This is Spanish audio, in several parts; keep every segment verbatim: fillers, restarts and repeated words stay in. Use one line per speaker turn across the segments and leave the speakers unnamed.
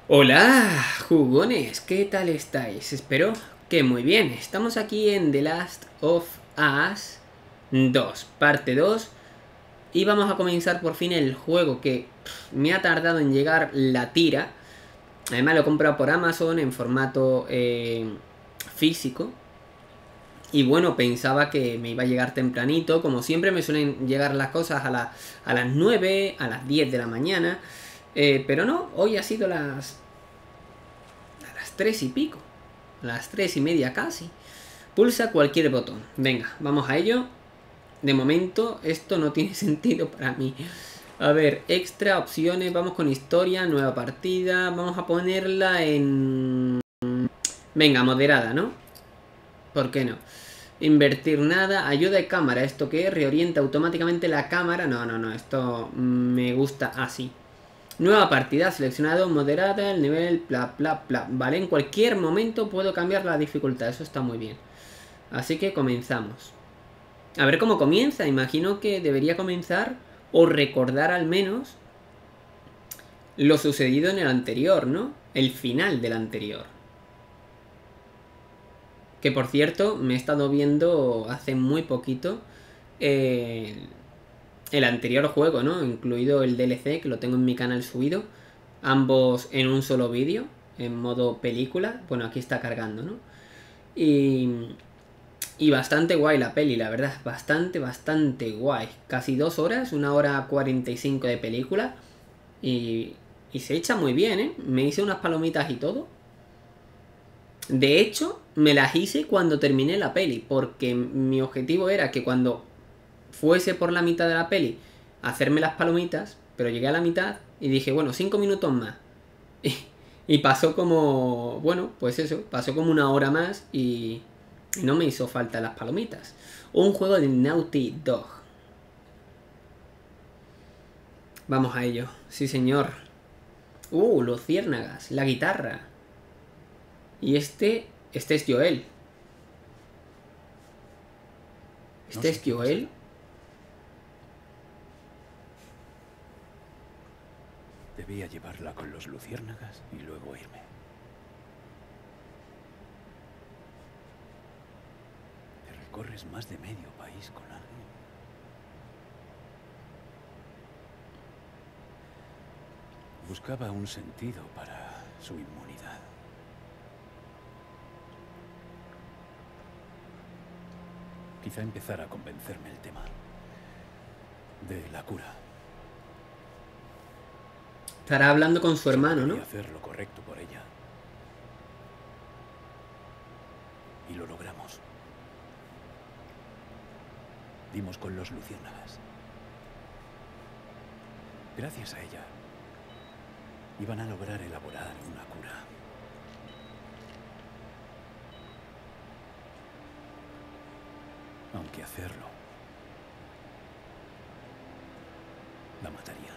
Hola, jugones, ¿qué tal estáis? Espero que muy bien. Estamos aquí en The Last of Us dos, parte dos. Y vamos a comenzar por fin el juego que pff, me ha tardado en llegar la tira. Además lo he comprado por Amazon en formato eh, físico. Y bueno, pensaba que me iba a llegar tempranito. Como siempre me suelen llegar las cosas a, la, a las nueve, a las diez de la mañana. Eh, pero no, hoy ha sido las las tres y pico. Las tres y media casi. Pulsa cualquier botón. Venga, vamos a ello. De momento, esto no tiene sentido para mí. A ver, extra, opciones. Vamos con historia, nueva partida. Vamos a ponerla en... Venga, moderada, ¿no? ¿Por qué no? Invertir nada. Ayuda de cámara. ¿Esto qué? Reorienta automáticamente la cámara. No, no, no. Esto me gusta así. Nueva partida, seleccionado, moderada, el nivel, bla, bla, bla. Vale, en cualquier momento puedo cambiar la dificultad, eso está muy bien. Así que comenzamos. A ver cómo comienza, imagino que debería comenzar o recordar al menos lo sucedido en el anterior, ¿no? El final del anterior. Que por cierto, me he estado viendo hace muy poquito eh, el anterior juego, ¿no? Incluido el D L C, que lo tengo en mi canal subido. Ambos en un solo vídeo, en modo película. Bueno, aquí está cargando, ¿no? Y, y bastante guay la peli, la verdad. Bastante, bastante guay. Casi dos horas, una hora cuarenta y cinco de película. Y, y se echa muy bien, ¿eh? Me hice unas palomitas y todo. De hecho, me las hice cuando terminé la peli. Porque mi objetivo era que cuando fuese por la mitad de la peli hacerme las palomitas, pero llegué a la mitad y dije, bueno, cinco minutos más. Y, y pasó como, bueno, pues eso, pasó como una hora más y, y no me hizo falta las palomitas. Un juego de Naughty Dog. Vamos a ello, sí señor. Uh, luciérnagas, la guitarra. Y este, este es Joel. Este
No sé
es
qué
Joel.
pasará. Debía llevarla con los luciérnagas y luego irme. Te recorres más de medio país con alguien. Buscaba un sentido para su inmunidad. Quizá empezara a convencerme el tema de la cura.
Estará hablando con su hermano, ¿no?
Quería hacer lo correcto por ella. Y lo logramos. Dimos con los luciérnagas. Gracias a ella, iban a lograr elaborar una cura. Aunque hacerlo la mataría.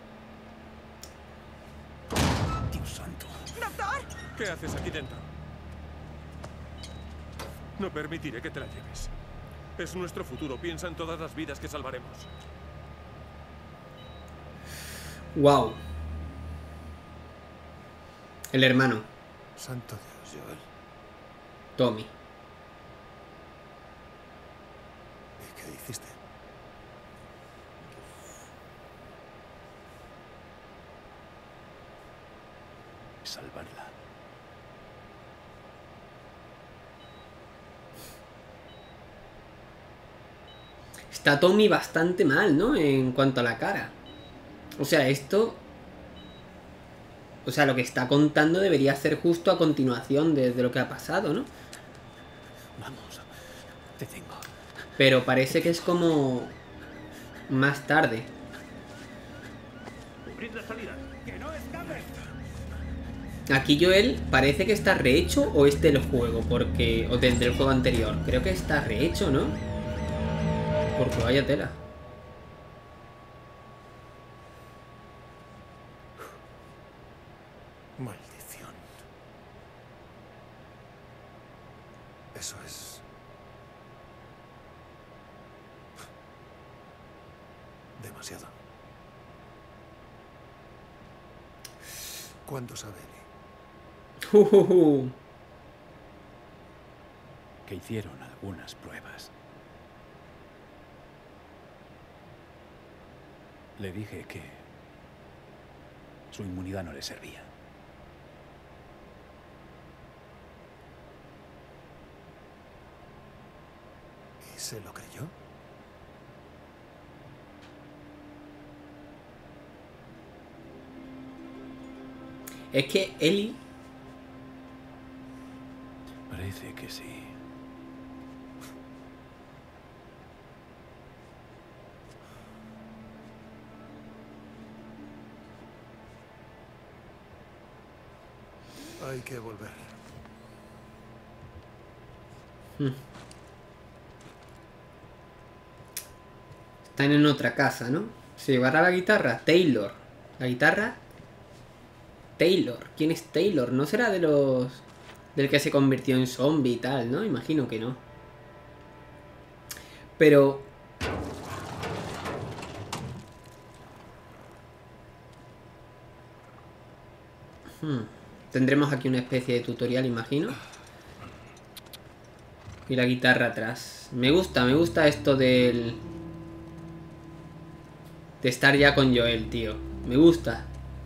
Dios santo.
¡Doctor! ¿Qué haces aquí dentro? No permitiré que te la lleves. Es nuestro futuro. Piensa en todas las vidas que salvaremos.
Wow. El hermano,
Santo Dios, Joel.
Tommy.
¿Y qué hiciste?
Salvarla.
Está Tommy bastante mal, ¿no? En cuanto a la cara. O sea, esto... O sea, lo que está contando debería ser justo a continuación de, de lo que ha pasado, ¿no?
Vamos, te tengo.
Pero parece que es como... más tarde.
Cubrid la salida. ¡Que no escapes!
Aquí Joel parece que está rehecho o es del juego, porque... O del, del juego anterior. Creo que está rehecho, ¿no? Porque vaya tela.
Maldición. Eso es... demasiado.
¿Cuánto sabe Eli?
Uh, uh, uh.
Que hicieron algunas pruebas. Le dije que su inmunidad no le servía.
¿Y se lo creyó?
Es que Eli...
Parece que sí.
Hay que volver.
Hmm. Están en otra casa, ¿no? ¿Se llevará la guitarra? Taylor. ¿La guitarra? Taylor. ¿Quién es Taylor? ¿No será de los... del que se convirtió en zombie y tal, ¿no? Imagino que no. Pero... Hmm. Tendremos aquí una especie de tutorial, imagino. Y la guitarra atrás. Me gusta, me gusta esto del... de estar ya con Joel, tío. Me gusta.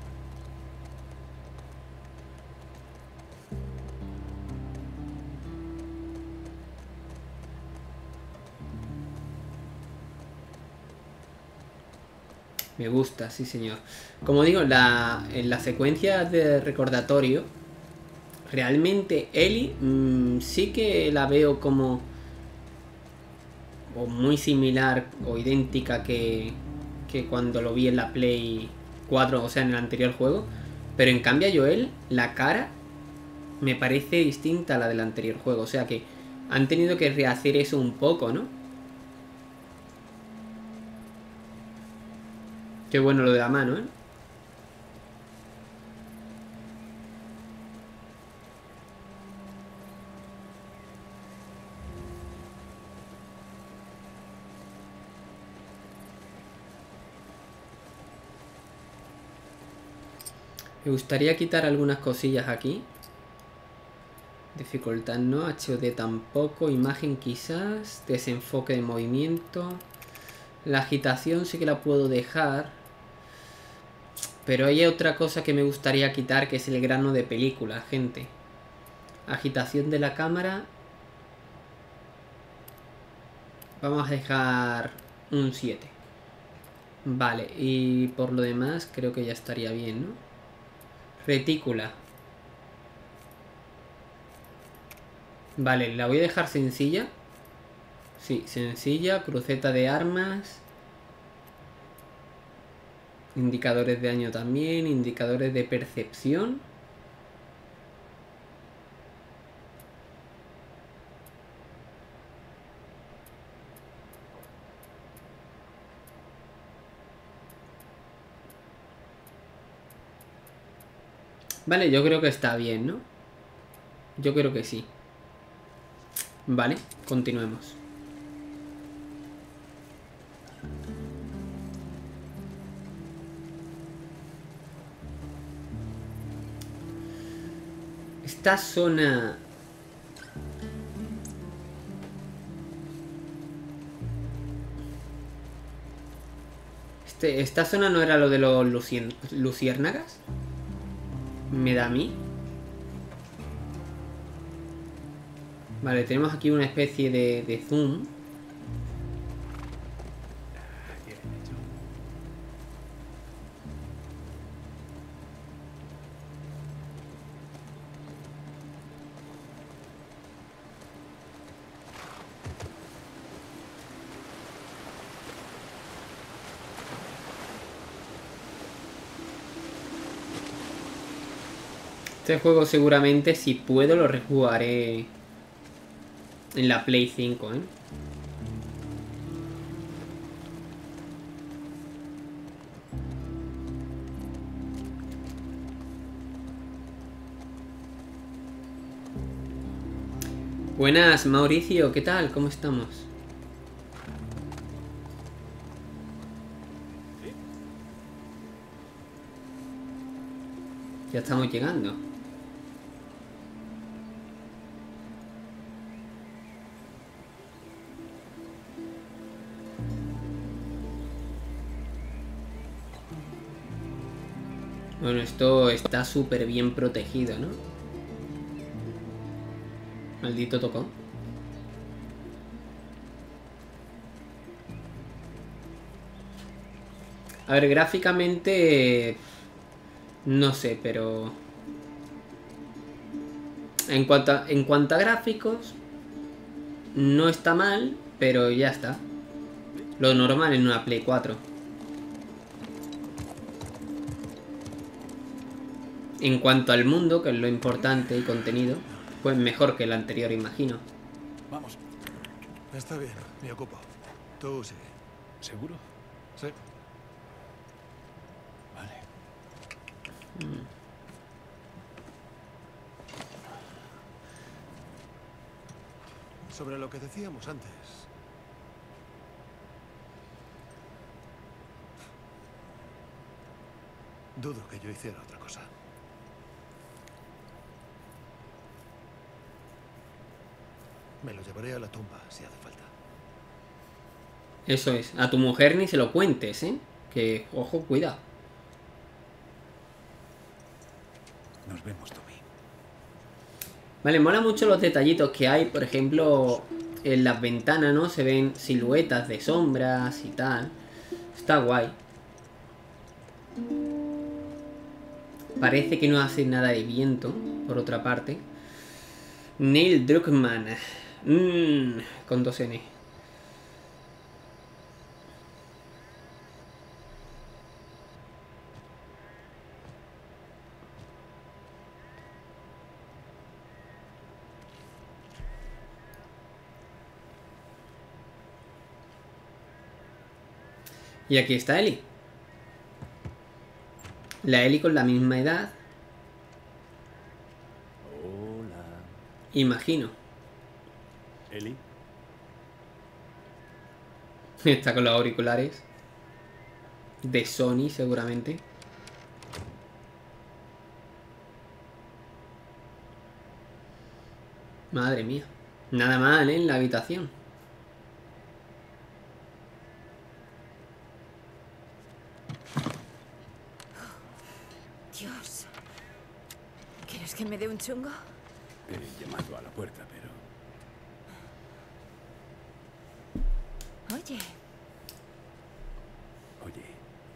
Me gusta, sí señor. Como digo, la, en la secuencia de recordatorio, realmente Ellie mmm, sí que la veo como... o muy similar o idéntica que, que cuando lo vi en la Play cuatro, o sea, en el anterior juego. Pero en cambio a Joel, la cara me parece distinta a la del anterior juego. O sea que han tenido que rehacer eso un poco, ¿no? Qué bueno lo de la mano, ¿eh? Me gustaría quitar algunas cosillas aquí. Dificultad no, H U D tampoco, imagen quizás, desenfoque de movimiento. La agitación sí que la puedo dejar. Pero hay otra cosa que me gustaría quitar, que es el grano de película, gente. Agitación de la cámara. Vamos a dejar un siete. Vale, y por lo demás creo que ya estaría bien, ¿no? Retícula. Vale, la voy a dejar sencilla. Sí, sencilla, cruceta de armas. Indicadores de daño también, indicadores de percepción. Vale, yo creo que está bien, ¿no? Yo creo que sí. Vale, continuemos. Esta zona... Este, esta zona no era lo de los lucien, luciérnagas. Me da a mí. Vale, tenemos aquí una especie de, de zoom. Este juego seguramente, si puedo, lo rejugaré en la Play cinco, ¿eh? Buenas, Mauricio, ¿qué tal? ¿Cómo estamos? Ya estamos llegando. Bueno, esto está súper bien protegido, ¿no? Maldito tocó. A ver, gráficamente... No sé, pero... En cuanto a, en cuanto a gráficos... No está mal, pero ya está. Lo normal en una Play cuatro. En cuanto al mundo, que es lo importante y contenido, pues mejor que el anterior, imagino.
Vamos.
Está bien, me ocupo. Tú sigue.
¿Seguro?
Sí.
Vale.
Sobre lo que decíamos antes. Dudo que yo hiciera otra cosa. Me lo llevaré a la tumba si hace falta.
Eso es. A tu mujer ni se lo cuentes, ¿eh? Que, ojo, cuidado.
Nos vemos, Tommy.
Vale, mola mucho los detallitos que hay. Por ejemplo, en las ventanas, ¿no? Se ven siluetas de sombras y tal. Está guay. Parece que no hace nada de viento, por otra parte. Neil Druckmann. Mmm, con dos N. Y aquí está Ellie. La Ellie con la misma edad.
Hola.
Imagino.
Ellie.
Está con los auriculares. De Sony, seguramente. Madre mía. Nada mal, ¿eh? En la habitación.
Dios. ¿Quieres que me dé un chungo?
He llamado a la puerta, pero...
Oye,
Oye,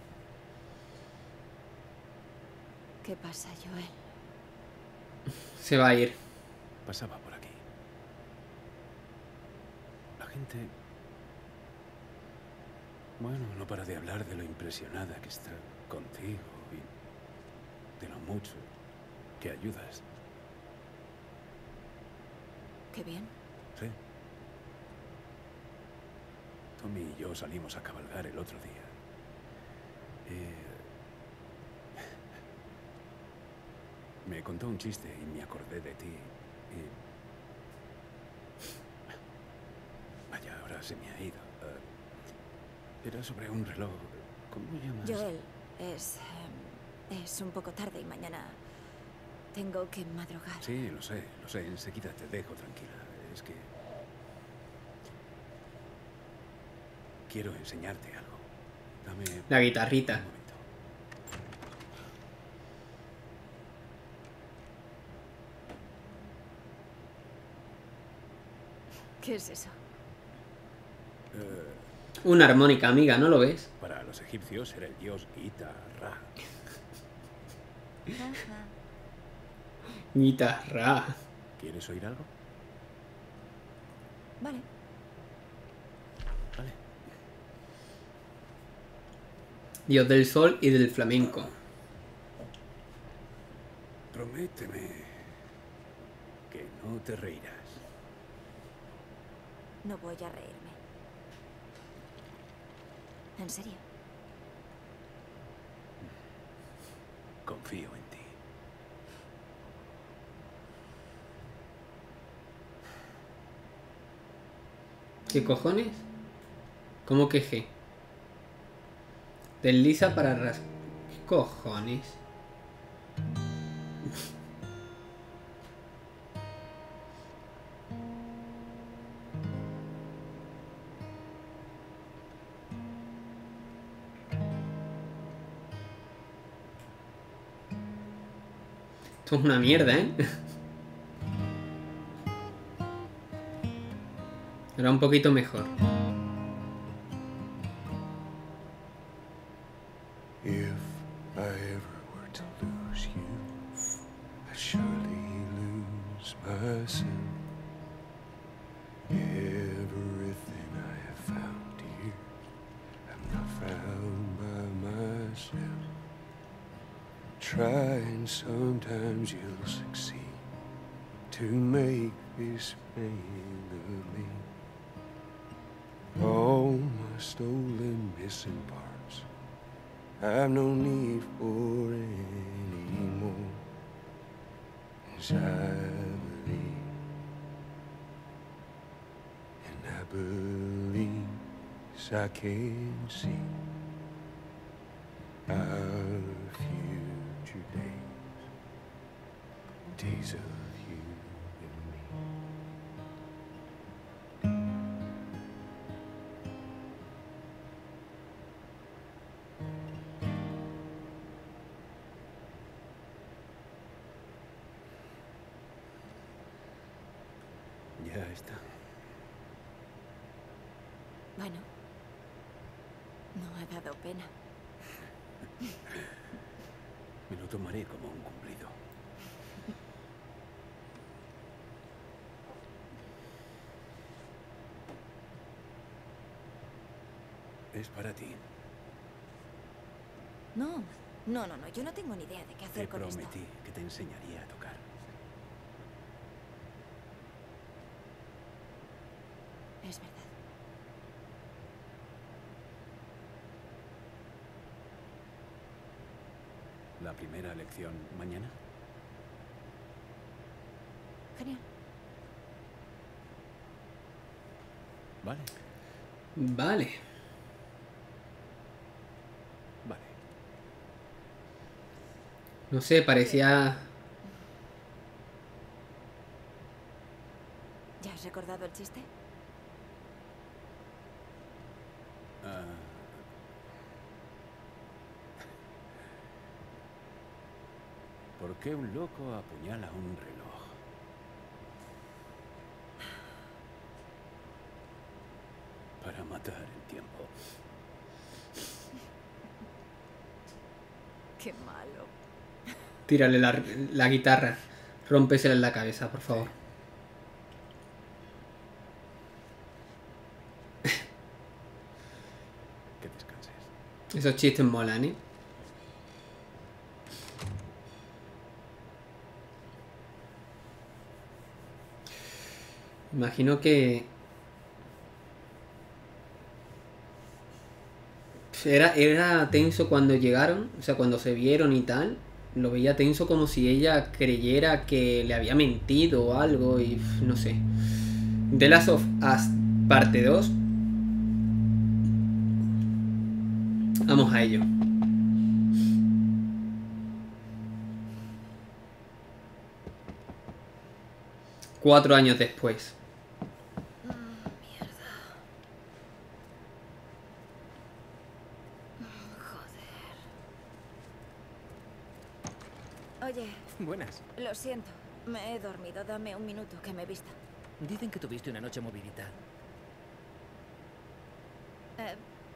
¿qué pasa, Joel?
Se va a ir.
pasaba por aquí. La gente... Bueno, no para de hablar de lo impresionada que está contigo y de lo mucho que ayudas.
Qué bien.
Sí. Tommy y yo salimos a cabalgar el otro día. Y... Me contó un chiste y me acordé de ti. Y... Vaya, ahora se me ha ido. Uh, era sobre un reloj. ¿Cómo llamas?
Joel, es... em, es un poco tarde y mañana tengo que madrugar.
Sí, lo sé, lo sé. Enseguida te dejo tranquila. Es que... quiero enseñarte algo. Dame...
La guitarrita.
un momento.
¿Qué es eso?
Eh,
Una armónica, amiga, ¿no lo ves?
para los egipcios era el dios Ita-Ra.
Ajá.
Guitarra.
¿Quieres oír algo?
Vale.
Vale.
Dios del sol y del flamenco.
Prométeme que no te reirás.
No voy a reírme. ¿En serio?
Confío en ti.
¿Qué cojones? ¿Cómo que G? Desliza para ras... ¿Qué cojones? Esto es una mierda, ¿eh? Era un poquito mejor.
If I ever were to lose you, I surely lose myself. Everything I have found here, I'm not found by myself. Try and sometimes you'll succeed to make this man of me. All my stolen missing parts I've no need for anymore. As I believe, and I believe as I can see our future days, days of you and me. Ya está.
Bueno, no ha dado pena.
Me lo tomaré como un cumplido. Es para ti.
No, no, no, no, yo no tengo ni idea de qué hacer
Te
con esto.
prometí que te enseñaría a tocar.
Es verdad.
La primera lección mañana.
Genial.
Vale.
Vale.
Vale.
No sé, parecía...
¿Ya has recordado el chiste?
Ah. ¿Por qué un loco apuñala un reloj? Para matar el tiempo.
Qué malo.
Tírale la, la guitarra. Rómpesela en la cabeza, por favor.
Que descanses.
Esos chistes molan, ¿eh? Imagino que... Era, era tenso cuando llegaron, o sea, cuando se vieron y tal. Lo veía tenso como si ella creyera que le había mentido o algo y pf, no sé. The Last of Us parte dos. Vamos a ello. Cuatro años después.
Oye,
Buenas.
lo siento. Me he dormido. Dame un minuto que me vista.
Dicen que tuviste una noche movidita.
Eh...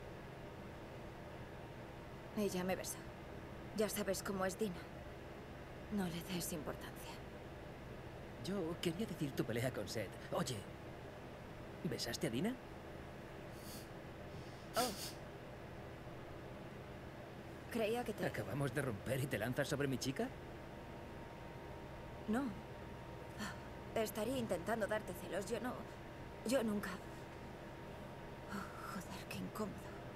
Ella me besa. Ya sabes cómo es Dina. No le des importancia.
Yo quería decir tu pelea con Seth. Oye, ¿besaste a Dina?
Oh. Creía que te...
¿Acabamos de romper y te lanzas sobre mi chica?
No. Ah, estaría intentando darte celos. Yo no... Yo nunca... Oh, joder, qué incómodo.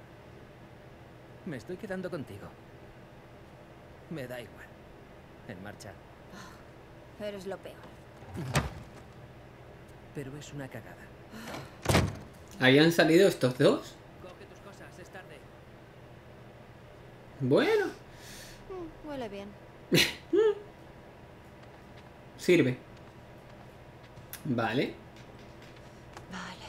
Me estoy quedando contigo. Me da igual. En marcha.
Oh, eres lo peor.
Pero es una cagada.
¿Habían salido estos dos?
Coge tus cosas, es tarde.
Bueno,
Mm, huele bien.
sirve. Vale.
Vale.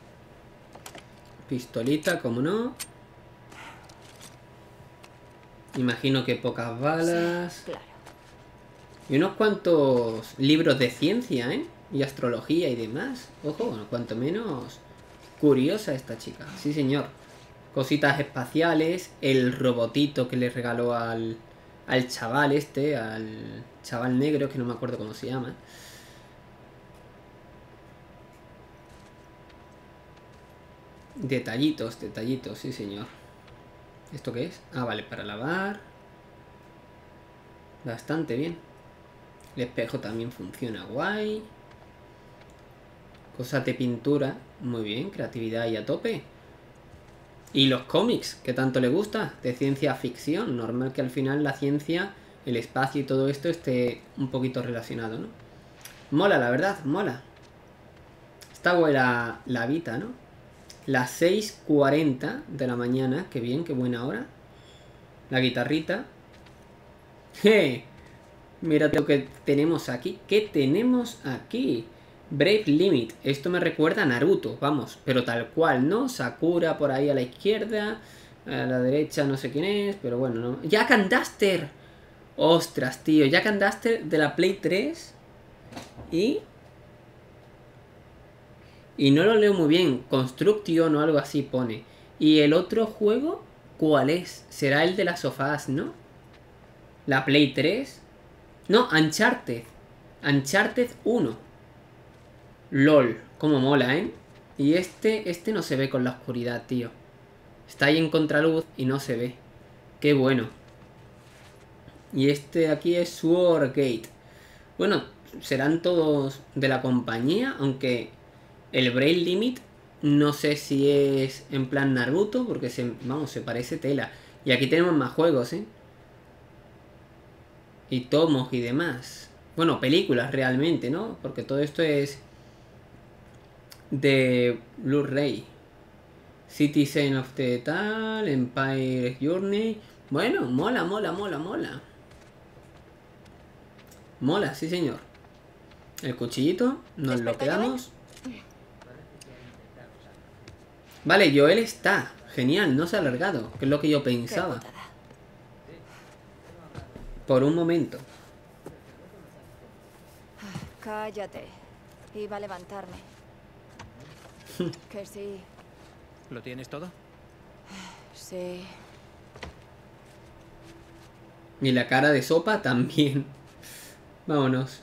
Pistolita, como no. Imagino que pocas balas.
Sí, claro.
Y unos cuantos libros de ciencia, ¿eh? Y astrología y demás. Ojo, cuanto menos curiosa esta chica. Sí, señor. Cositas espaciales. El robotito que le regaló al, al chaval este. Al chaval negro, que no me acuerdo cómo se llama. Detallitos, detallitos, sí, señor. ¿Esto qué es? Ah, vale, para lavar. Bastante bien. El espejo también funciona guay. Cosas de pintura. Muy bien, creatividad y a tope. Y los cómics, que tanto le gusta, de ciencia ficción. Normal que al final la ciencia, el espacio y todo esto esté un poquito relacionado, ¿no? Mola, la verdad, mola. Está buena la Vita, ¿no? Las seis cuarenta de la mañana. Qué bien, qué buena hora. La guitarrita. ¡Je! Mira lo que tenemos aquí. ¿Qué tenemos aquí? Brave Limit. Esto me recuerda a Naruto, vamos. Pero tal cual, ¿no? Sakura por ahí a la izquierda. A la derecha no sé quién es, pero bueno, ¿no? ¡Jak and Daxter! ¡Ostras, tío! Jak and Daxter de la Play tres. Y... Y no lo leo muy bien. Construction o algo así pone. ¿Y el otro juego? ¿Cuál es? Será el de las sofás, ¿no? La Play tres. No, Uncharted. Uncharted uno. LOL. Cómo mola, ¿eh? Y este, este no se ve con la oscuridad, tío. Está ahí en contraluz y no se ve. Qué bueno. Y este aquí es Swordgate. Bueno, serán todos de la compañía, aunque el Brain Limit no sé si es en plan Naruto, porque se, vamos, se parece tela. Y aquí tenemos más juegos, ¿eh? Y tomos y demás. Bueno, películas realmente, ¿no? Porque todo esto es de Blu-ray. Citizen of the tal, Empire Journey. Bueno, mola, mola, mola, mola. Mola, sí señor. El cuchillito, nos lo quedamos. Vale, Joel está. Genial, no se ha alargado, que es lo que yo pensaba. Por un momento.
Cállate. Iba a levantarme. Que sí.
¿Lo tienes todo?
Sí.
Y la cara de sopa también. Vámonos.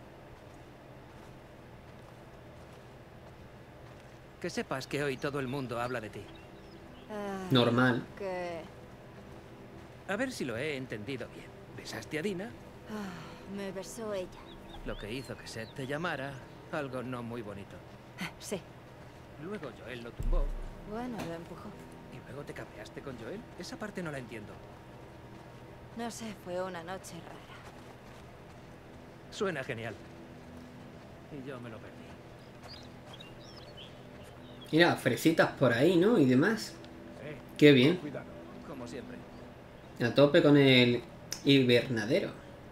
Que sepas que hoy todo el mundo habla de ti.
Ah,
Normal.
que...
A ver si lo he entendido bien. ¿Besaste a Dina?
ah, me besó ella.
Lo que hizo que Seth te llamara, algo no muy bonito.
Sí.
Luego Joel lo tumbó.
Bueno, lo empujó.
¿Y luego te cabreaste con Joel? Esa parte no la entiendo.
No sé, fue una noche rara.
Suena genial. Y yo me lo perdí.
Mira, fresitas por ahí, ¿no? Y demás.
Eh,
Qué bien.
cuidado.
Como siempre.
A tope con el invernadero.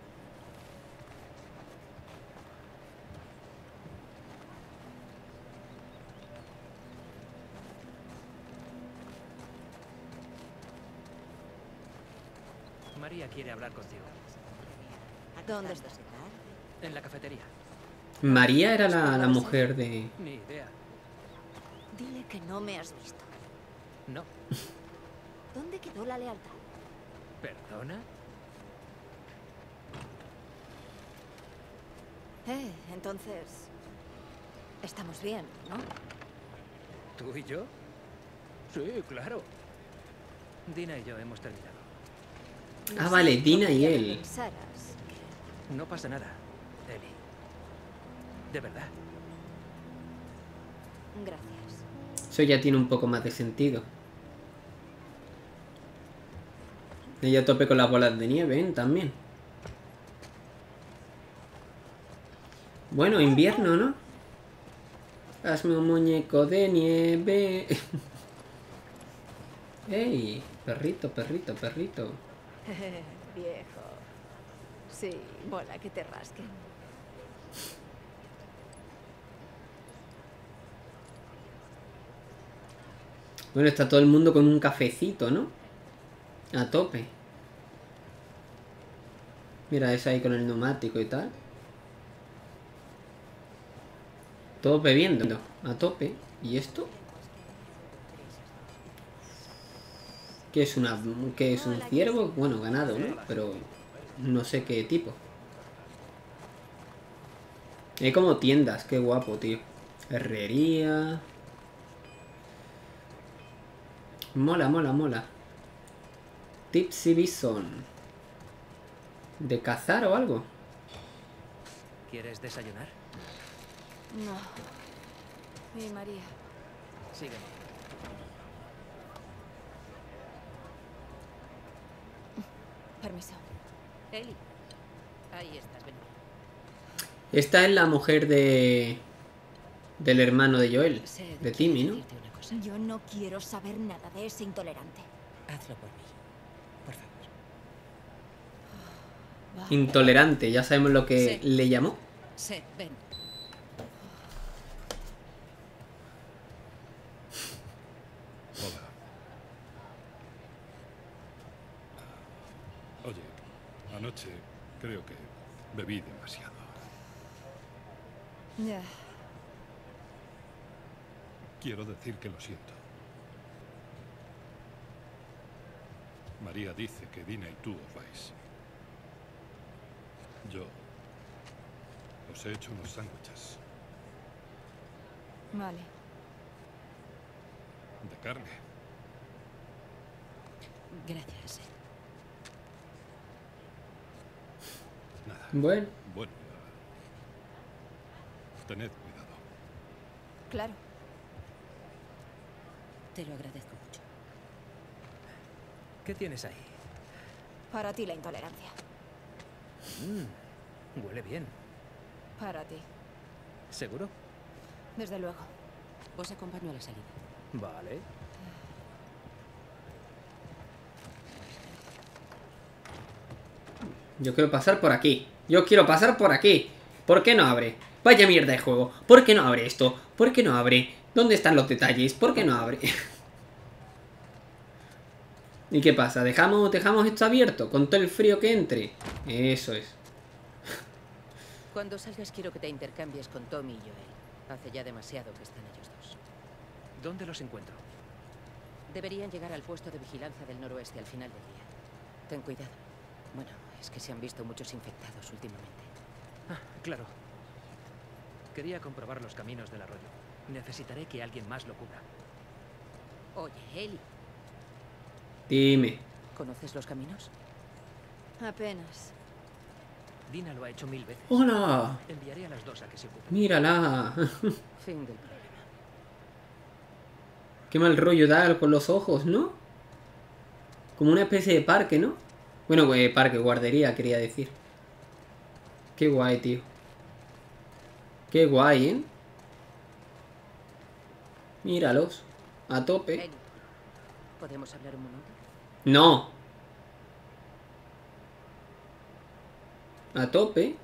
María quiere hablar contigo.
¿Dónde estás?
En la cafetería.
María era la, la mujer de...
Ni idea.
Dile que no me has visto.
No.
¿Dónde quedó la lealtad?
¿Perdona?
Eh, entonces... Estamos bien, ¿no?
¿Tú y yo? Sí, claro. Dina y yo hemos terminado.
No
Ah,
sé,
vale,
no
Dina y
quería que
él.
pensaras que-
No pasa nada, Ellie. De verdad.
Gracias.
Eso ya tiene un poco más de sentido. Ella a tope con las bolas de nieve, ¿eh? También. Bueno, invierno, ¿no? Hazme un muñeco de nieve. ¡Ey! Perrito, perrito, perrito.
Viejo. Sí, mola que te rasquen.
Bueno, está todo el mundo con un cafecito, ¿no? A tope. Mira, es ahí con el neumático y tal. Todos bebiendo a tope. ¿Y esto? ¿Qué es una, qué es un ciervo? Bueno, ganado, ¿no? Pero no sé qué tipo. Hay como tiendas, qué guapo, tío. Herrería. Mola, mola, mola. Tipsy Bison. ¿De cazar o algo?
¿Quieres desayunar?
No. Mi María.
Sígueme.
Permiso.
Eli, ahí estás, ven.
Esta es la mujer de... del hermano de Joel.
Sé
De
que
Timmy,
quieres
¿no?
decirte una cosa.
Yo no quiero saber nada de ese intolerante.
Hazlo por mí. Por favor.
Va.
Intolerante, ya sabemos lo que
Sí.
le llamó.
Sí, ven.
Hola. Oye, anoche creo que bebí demasiado.
Ya.
Quiero decir que lo siento. María dice que Dina y tú os vais. Yo os he hecho unos sándwiches
Vale.
de carne.
Gracias. eh.
Nada.
Bueno,
Bueno, tened cuidado.
Claro.
Te lo agradezco mucho.
¿Qué tienes ahí?
Para ti la intolerancia.
Mmm, huele bien.
Para ti.
¿Seguro?
Desde luego.
Os acompaño a la salida.
Vale.
yo quiero pasar por aquí. Yo quiero pasar por aquí. ¿Por qué no abre? Vaya mierda de juego. ¿Por qué no abre esto? ¿Por qué no abre? ¿Dónde están los detalles? ¿Por qué no abre? ¿Y qué pasa? ¿Dejamos, ¿Dejamos esto abierto? Con todo el frío que entre. Eso es.
Cuando salgas quiero que te intercambies con Tommy y Joel. Hace ya demasiado que están ellos dos.
¿Dónde los encuentro?
Deberían llegar al puesto de vigilancia del noroeste al final del día. Ten cuidado. Bueno, es que se han visto muchos infectados últimamente.
Ah, claro. Quería comprobar los caminos del arroyo. Necesitaré que alguien más lo cubra.
Oye, Eli,
Dime.
¿conoces los caminos?
Apenas.
Dina lo ha hecho mil veces.
¡Hola!
Enviaré a las dos a que se ocupen.
Mírala.
Fin del problema.
Qué mal rollo da con los ojos, ¿no? Como una especie de parque, ¿no? Bueno, pues parque, guardería, quería decir. Qué guay, tío. Qué guay, ¿eh? Míralos. A tope.
Eli, ¿podemos hablar un momento?
No. A tope.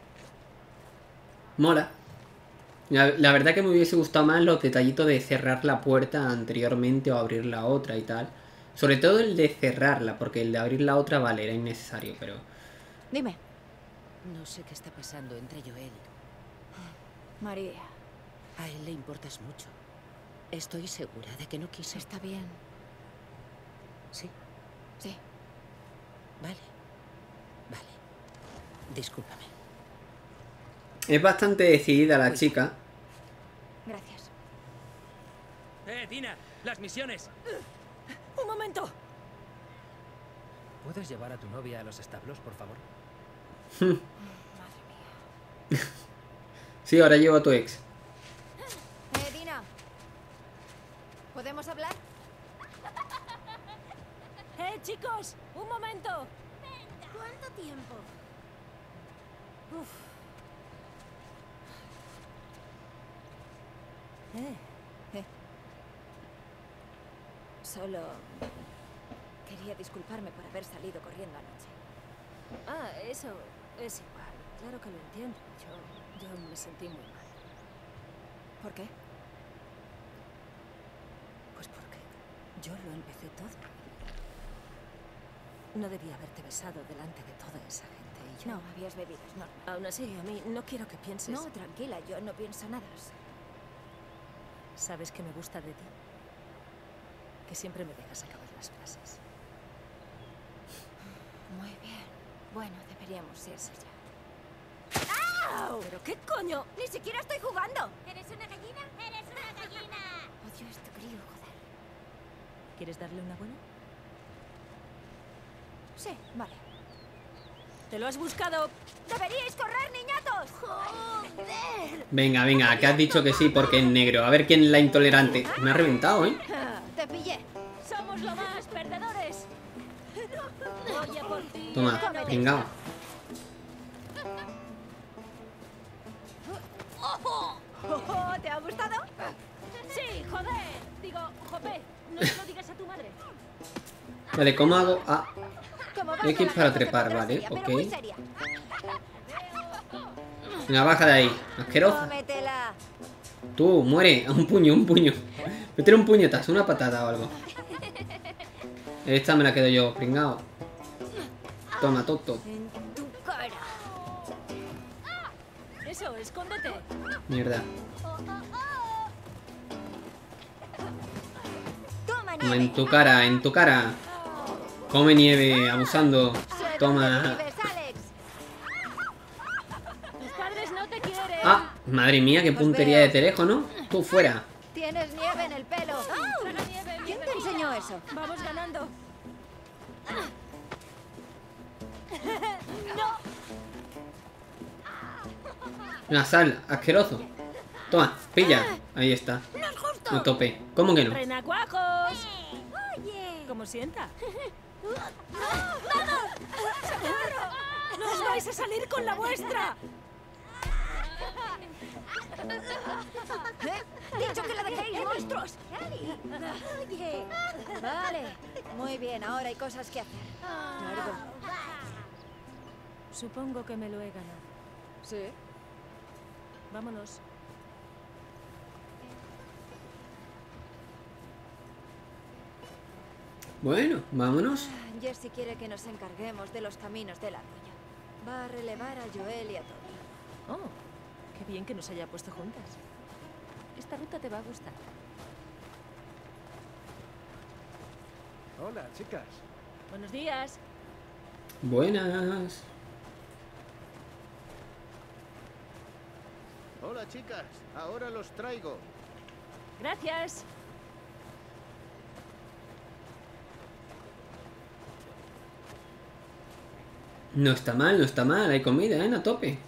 Mola. La, la verdad que me hubiese gustado más los detallitos de cerrar la puerta anteriormente o abrir la otra y tal. Sobre todo el de cerrarla, porque el de abrir la otra, vale, era innecesario, pero...
Dime.
No sé qué está pasando entre Joel y tú.
María.
A él le importas mucho. Estoy segura de que no quiso.
Está bien.
Sí,
Sí.
vale. Vale. Discúlpame.
Es bastante decidida la chica.
Gracias.
¡Eh, Dina! ¡Las misiones!
¡Un momento!
¿Puedes llevar a tu novia a los establos, por favor?
Madre mía.
Sí, ahora llevo a tu ex.
Eh, Dina. ¿Podemos hablar? ¡Eh, chicos! ¡Un momento! ¿Cuánto tiempo? Uf. Eh, eh. Solo quería disculparme por haber salido corriendo anoche. Ah, eso es igual. Claro que lo entiendo. Yo, yo me sentí muy mal. ¿Por qué? Pues porque yo lo empecé todo. No debía haberte besado delante de toda esa gente y yo...
No, habías bebido, es normal.
Aún así, a mí no quiero que pienses...
No, tranquila, yo no pienso nada.
¿Sabes qué me gusta de ti? Que siempre me dejas acabar las frases.
Muy bien. Bueno, deberíamos irse ya.
¡Au! ¿Pero qué coño?
¡Ni siquiera estoy jugando!
¿Eres una gallina? ¡Eres una gallina!
Odio a este crío, joder.
¿Quieres darle una buena?
Sí, vale.
¡Te lo has buscado!
¡Deberíais correr, niñatos! ¡Joder!
Venga, venga, que has dicho que sí porque es negro. A ver quién es la intolerante. Me ha reventado, ¿eh?
¡Te pillé!
¡Somos los más perdedores! Oye, por ti.
Toma, pringao.
Oh, ¿te ha gustado?
¡Sí, joder! Digo, jope, no se lo digas a tu madre.
Vale, ¿cómo hago? Ah,
Como vas
X
a la
para
clase
trepar,
contra
vale,
seria, pero
ok.
muy seria.
venga, baja de ahí. Asqueroso.
Cómetela.
Tú, muere. A un puño, un puño. Meter un puñetazo, una patada o algo. Esta me la quedo yo, pringao. Toma, toto.
En tu cara.
Eso, escóndete.
Mierda.
Toma,
Toma,
nieve.
en tu cara, en tu cara. Come nieve, abusando.
Sé
Toma.
dónde vives, Alex.
Tus padres no te quieren.
Ah, madre mía, qué
Os
puntería
veo.
de teléfono. Tú fuera.
Tienes nieve en el pelo.
Traga nieve,
¿Quién
nieve
te enseñó eso?
Vamos ganando.
Una sal, asqueroso. Toma, pilla. Ahí está.
¡No es justo!
No tope. ¿Cómo que no?
¡Renacuajos!
Oye.
¿Cómo sienta? ¡No os vais a salir con la vuestra!
¿Eh? ¡Dicho que la dejéis, monstruos! Oye. Vale. Muy bien, ahora hay cosas que hacer. Largo.
Supongo que me lo he ganado.
¿Sí?
Vámonos.
Bueno, vámonos.
Jessie quiere que nos encarguemos de los caminos del arroyo. Va a relevar a Joel y a Toby.
Oh, qué bien que nos haya puesto juntas. Esta ruta te va a gustar.
Hola, chicas.
Buenos días.
Buenas.
Hola, chicas. Ahora los traigo.
Gracias.
No está mal, no está mal. Hay comida, ¿eh? A tope.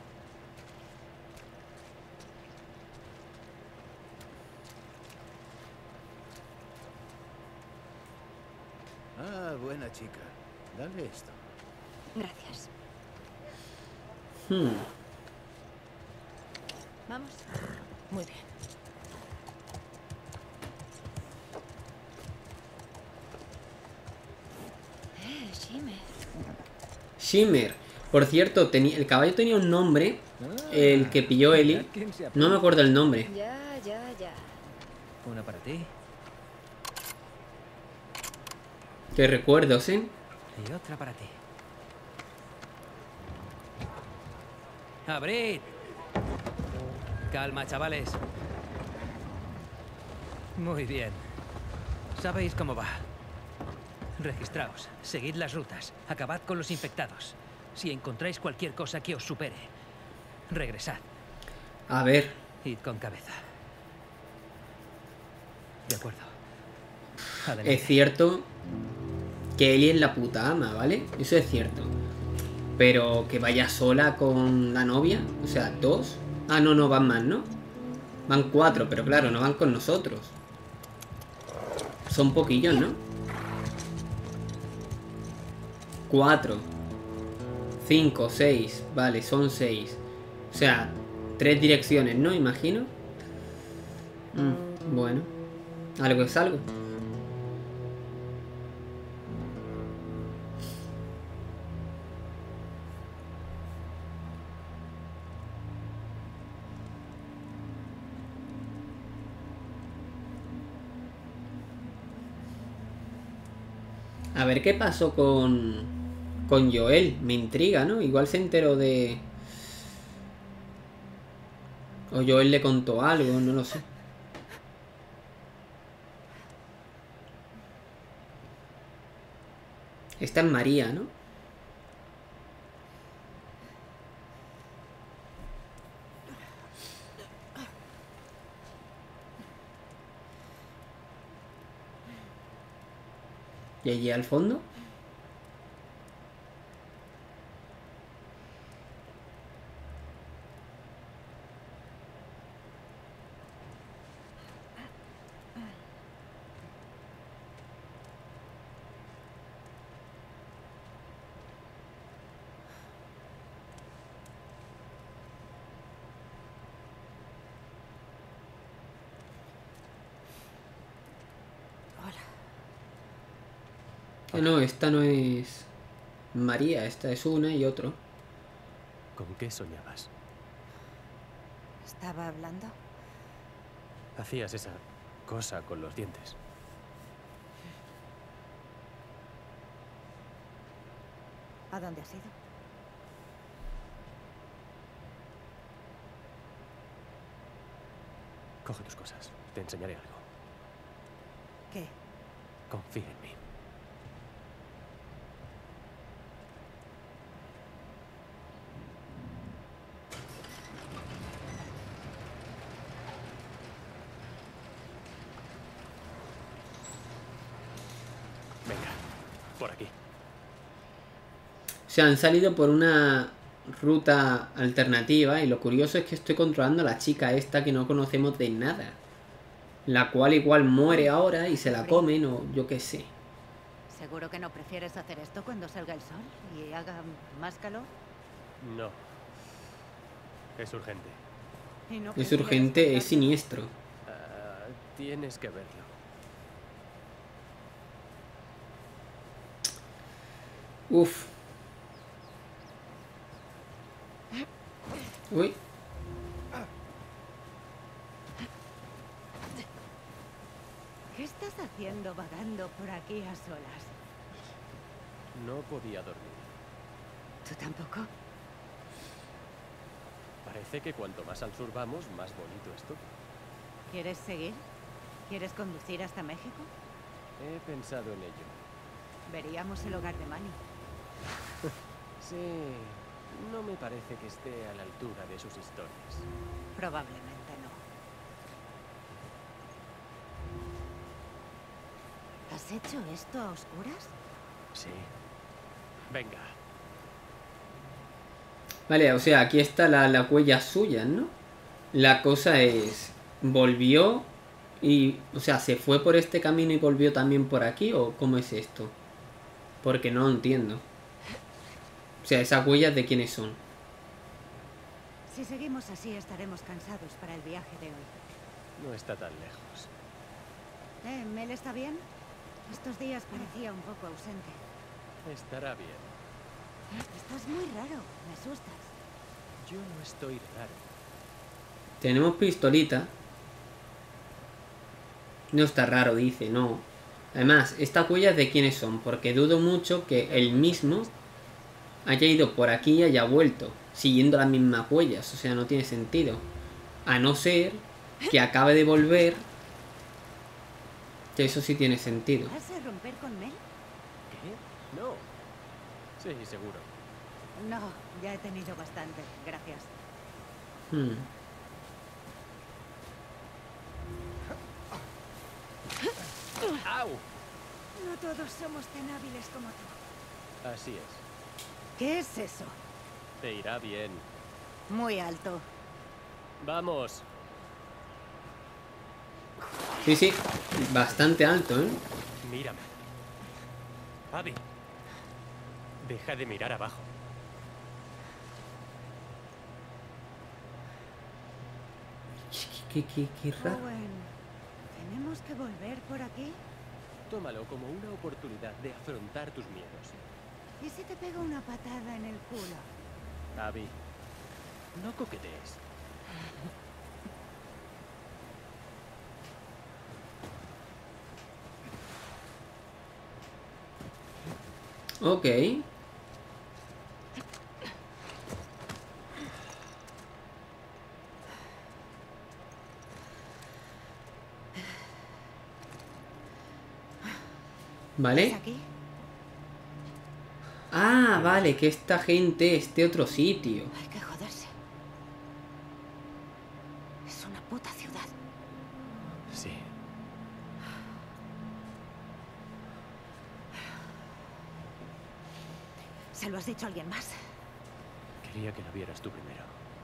Ah, buena chica. Dale esto.
Gracias.
Hmm.
Vamos.
Muy bien.
Eh, Shimmer.
Shimmer. Por cierto, tenía, el caballo tenía un nombre. El que pilló Ellie.
¿Quién se
No me acuerdo el nombre.
Ya, ya, ya.
Una para ti
Que recuerdos, ¿eh?
y otra para ti. ¡Abrid! Calma, chavales. Muy bien. Sabéis cómo va. Registraos, seguid las rutas, acabad con los infectados. Si encontráis cualquier cosa que os supere, regresad.
A ver.
Id con cabeza. De acuerdo. Adelante.
Es cierto que Ellie es la puta ama, ¿vale? Eso es cierto. Pero que vaya sola con la novia. O sea, dos. Ah, no, no, van más, ¿no? Van cuatro, pero claro, no van con nosotros. Son poquillos, ¿no? Cuatro. Cinco, seis. Vale, son seis. O sea, tres direcciones, ¿no? Imagino. Mm, bueno. Algo es algo. A ver qué pasó con... Con Joel. Me intriga, ¿no? Igual se enteró de... O Joel le contó algo, no lo sé. Esta es María, ¿no? ¿Y allí al fondo? Ah, no, esta no es María, esta es una y otro.
¿Con qué soñabas?
¿Estaba hablando?
Hacías esa cosa con los dientes.
¿A dónde has ido?
Coge tus cosas. Te enseñaré algo.
¿Qué?
Confía en mí. Venga, por aquí.
O sea, han salido por una ruta alternativa y lo curioso es que estoy controlando a la chica esta que no conocemos de nada. La cual igual muere ahora y se la comen o yo qué sé.
¿Seguro que no prefieres hacer esto cuando salga el sol y haga más calor?
No. Es urgente.
¿Y no
Es
prefieres
urgente, es
contarte?
siniestro.
Ah, tienes que verlo.
Uf. Uy.
¿Qué estás haciendo vagando por aquí a solas?
No podía dormir.
¿Tú tampoco?
Parece que cuanto más al sur vamos, más bonito es todo.
¿Quieres seguir? ¿Quieres conducir hasta México?
He pensado en ello.
Veríamos el hogar de Manny.
Sí, no me parece que esté a la altura de sus historias.
Probablemente no. ¿Has hecho esto a oscuras?
Sí. Venga.
Vale, o sea, aquí está la, la huella suya, ¿no? La cosa es... ¿Volvió y... O sea, ¿se fue por este camino y volvió también por aquí? ¿O cómo es esto? Porque no lo entiendo. O sea, ¿esas huellas de quiénes son?
Si seguimos así estaremos cansados para el viaje de hoy.
No está tan lejos.
¿Eh, Mel está bien? Estos días parecía un poco ausente.
Estará bien.
Estás muy raro, me asustas.
Yo no estoy raro.
Tenemos pistolita. No está raro, dice, no. Además, ¿estas huellas de quiénes son? Porque dudo mucho que él mismo haya ido por aquí y haya vuelto siguiendo las mismas huellas. O sea, no tiene sentido. A no ser que acabe de volver. Que eso sí tiene sentido.
¿Vas a romper con Mel?
¿Qué? No. Sí, seguro.
No, ya he tenido bastante, gracias.
Hmm.
¡Au!
No todos somos tan hábiles como tú.
Así es.
¿Qué es eso?
Te irá bien.
Muy alto.
Vamos.
Sí, sí. Bastante alto, ¿eh?
Mírame. Abby. Deja de mirar abajo.
Qué, qué, qué raro.
Owen, ¿tenemos que volver por aquí?
Tómalo como una oportunidad de afrontar tus miedos.
¿Y si te pego una patada en el culo?
Abby, no coquetees.
Ok. Vale.
aquí?
Ah, vale, que esta gente esté otro sitio.
Hay que joderse. Es una puta ciudad.
Sí.
¿Se lo has dicho a alguien más?
Quería que lo vieras tú primero.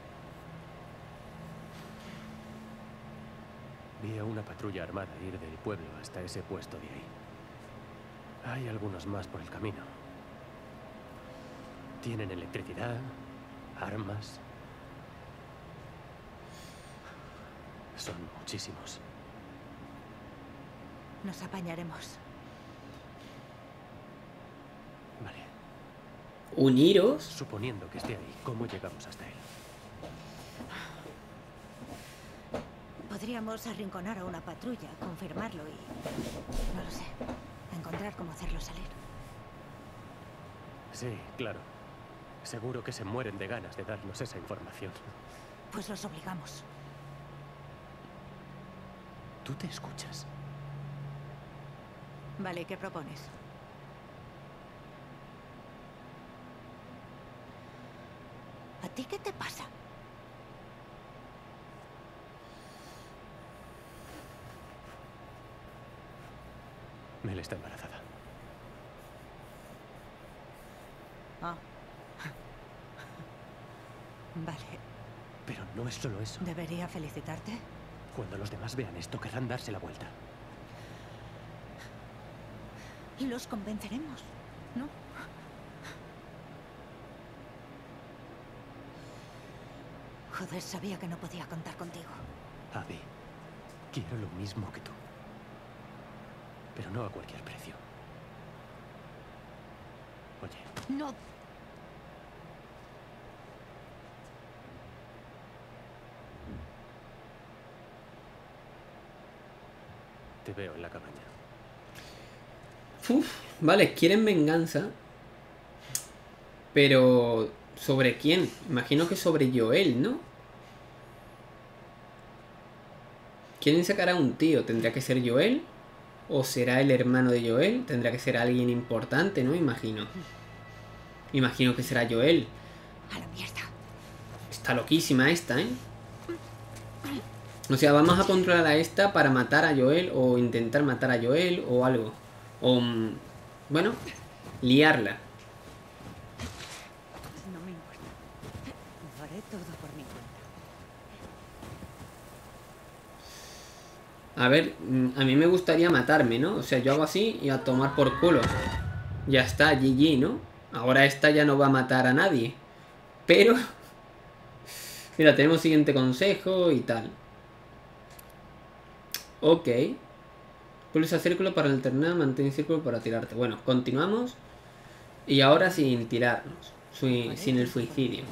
Vi a una patrulla armada ir del pueblo hasta ese puesto de ahí. Hay algunos más por el camino. Tienen electricidad, armas. Son muchísimos.
Nos apañaremos.
Vale.
¿Uniros?
Suponiendo que esté ahí, ¿cómo llegamos hasta él?
Podríamos arrinconar a una patrulla, confirmarlo y... no lo sé. Encontrar cómo hacerlo salir.
Sí, claro. Seguro que se mueren de ganas de darnos esa información.
Pues los obligamos.
¿Tú te escuchas?
Vale, ¿qué propones? ¿A ti qué te pasa?
Mel está embarazada.
Ah. Vale.
Pero no es solo eso.
¿Debería felicitarte?
Cuando los demás vean esto, querrán darse la vuelta.
Los convenceremos, ¿no? Joder, sabía que no podía contar contigo.
Abby, quiero lo mismo que tú. Pero no a cualquier precio. Oye.
No.
Te veo en la cabaña.
Uf, vale, quieren venganza. Pero... ¿sobre quién? Imagino que sobre Joel, ¿no? Quieren sacar a un tío. ¿Tendría que ser Joel? ¿O será el hermano de Joel? Tendrá que ser alguien importante, ¿no? Imagino. Imagino que será Joel.
A la mierda.
Está loquísima esta, ¿eh? O sea, vamos a controlar a esta para matar a Joel o intentar matar a Joel o algo. O... bueno, liarla.
No me importa. Lo haré todo por mi cuenta.
A ver, a mí me gustaría matarme, ¿no? O sea, yo hago así y a tomar por culo. Ya está, G G, ¿no? Ahora esta ya no va a matar a nadie. Pero... mira, tenemos siguiente consejo y tal. Ok. Pulsa círculo para alternar, mantén círculo para tirarte. Bueno, continuamos. Y ahora sin tirarnos. Sui- sin el suicidio.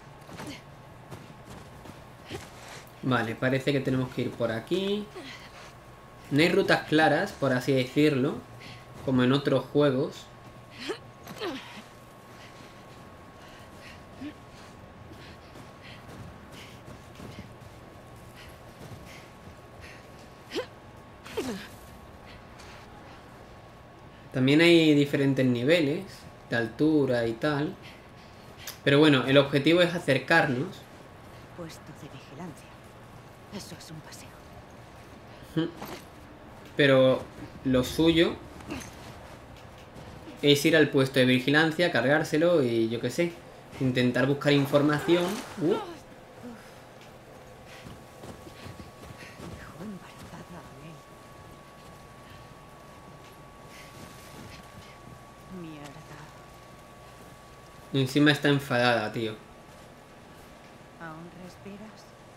Vale, parece que tenemos que ir por aquí. No hay rutas claras, por así decirlo, como en otros juegos. También hay diferentes niveles de altura y tal. Pero bueno, el objetivo es acercarnos.
Puesto de vigilancia. Eso es un paseo.
Pero lo suyo es ir al puesto de vigilancia, cargárselo y yo qué sé, intentar buscar información. Uh.
Dejó embarazada a Mel. Mierda.
Y encima está enfadada, tío.
¿Aún respiras?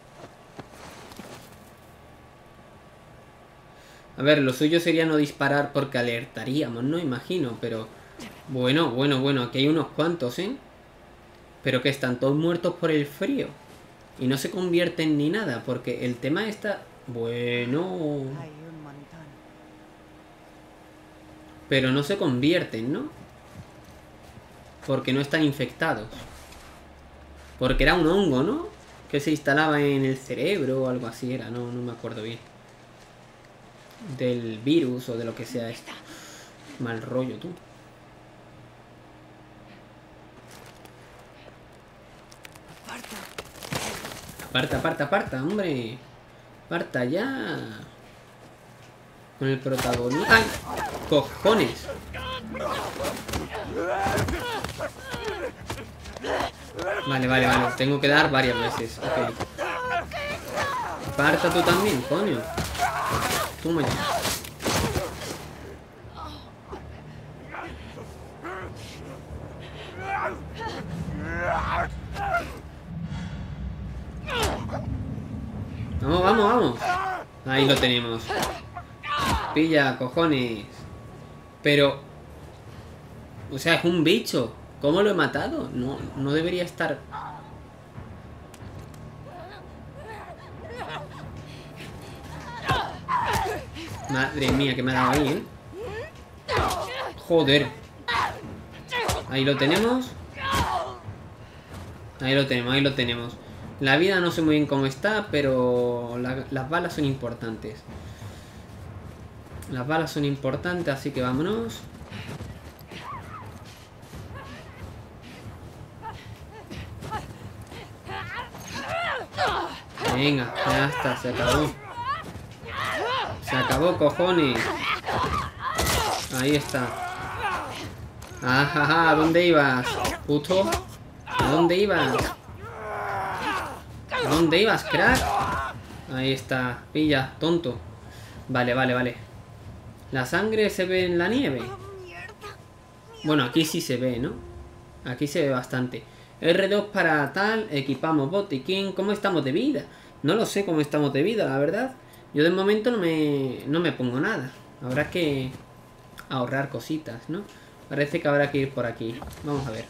A ver, lo suyo sería no disparar porque alertaríamos, ¿no? Imagino, pero... bueno, bueno, bueno, aquí hay unos cuantos, ¿eh? Pero que están todos muertos por el frío. Y no se convierten ni nada, porque el tema está... bueno...
Hay un montón.
pero no se convierten, ¿no? Porque no están infectados. Porque era un hongo, ¿no? Que se instalaba en el cerebro o algo así era, no, no me acuerdo bien. Del virus o de lo que sea esto. Mal rollo, tú. Aparta, aparta, aparta, hombre. Aparta ya. Con el protagonista. ¡Ay! ¡Cojones! Vale, vale, vale. Tengo que dar varias veces. Ok. Aparta tú también, coño. Toma ya. Vamos, vamos, vamos. Ahí lo tenemos. Pilla, cojones. Pero... O sea, es un bicho. ¿Cómo lo he matado? No, no debería estar... Madre mía, que me ha dado ahí, ¿eh? Joder. Ahí lo tenemos. Ahí lo tenemos, ahí lo tenemos. La vida no sé muy bien cómo está, pero la, las balas son importantes. Las balas son importantes, así que vámonos. Venga, ya está, se acabó. Se acabó, cojones. Ahí está. Ajaja, ¿a dónde ibas, puto? ¿A dónde ibas? ¿A dónde ibas, crack? Ahí está. Pilla, tonto. Vale, vale, vale. La sangre se ve en la nieve. Bueno, aquí sí se ve, ¿no? Aquí se ve bastante. R dos para tal. Equipamos botiquín. ¿Cómo estamos de vida? No lo sé cómo estamos de vida, la verdad. Yo de momento no me, no me pongo nada. Habrá que ahorrar cositas, ¿no? Parece que habrá que ir por aquí. Vamos a ver.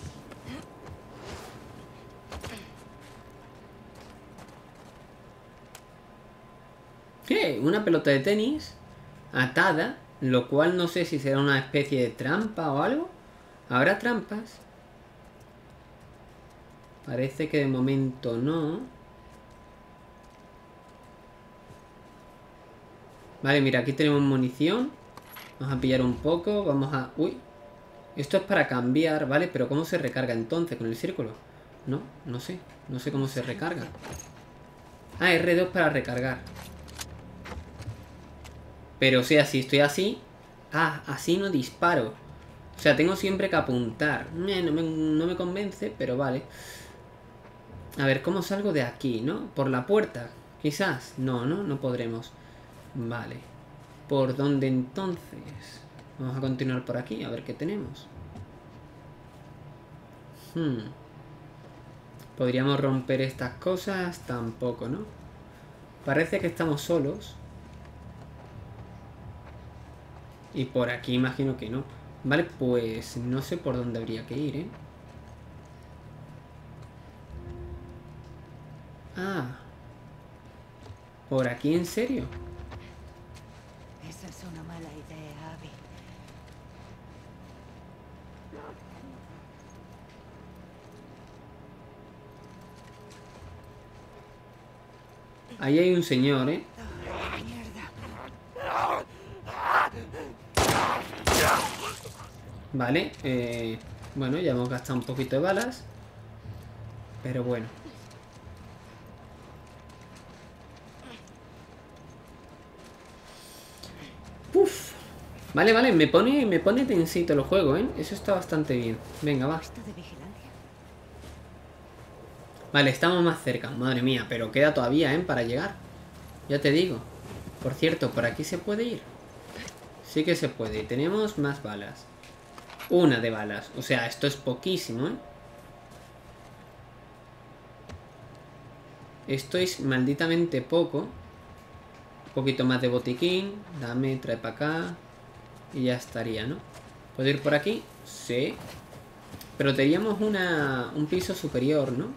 ¿Qué? Una pelota de tenis atada, lo cual no sé si será una especie de trampa o algo. ¿Habrá trampas? Parece que de momento no. Vale, mira, aquí tenemos munición. Vamos a pillar un poco. Vamos a... Uy. Esto es para cambiar, ¿vale? Pero ¿cómo se recarga entonces? ¿Con el círculo? No, no sé. No sé cómo se recarga. Ah, R dos para recargar. Pero o sea, si estoy así... Ah, así no disparo. O sea, tengo siempre que apuntar. Eh, no, me, no me convence, pero vale. A ver, ¿cómo salgo de aquí, no? ¿Por la puerta? Quizás. No, no, no podremos. Vale. ¿Por dónde entonces? Vamos a continuar por aquí, a ver qué tenemos. Hmm. ¿Podríamos romper estas cosas? Tampoco, ¿no? Parece que estamos solos. Y por aquí imagino que no. Vale, pues no sé por dónde habría que ir, ¿eh? Ah. ¿Por aquí en serio?
Esa es una mala idea, Abby.
Ahí hay un señor, ¿eh?
Oh, mierda.
Vale, eh, bueno, ya hemos gastado un poquito de balas. Pero bueno. Uf. Vale, vale, me pone, me pone tensito el juego, ¿eh? Eso está bastante bien. Venga, va. Vale, estamos más cerca, madre mía, pero queda todavía, ¿eh? Para llegar. Ya te digo. Por cierto, ¿por aquí se puede ir? Sí que se puede. Tenemos más balas. Una de balas. O sea, esto es poquísimo, ¿eh? Esto es malditamente poco. Un poquito más de botiquín. Dame, trae para acá. Y ya estaría, ¿no? ¿Puedo ir por aquí? Sí. Pero teníamos una, un piso superior, ¿no?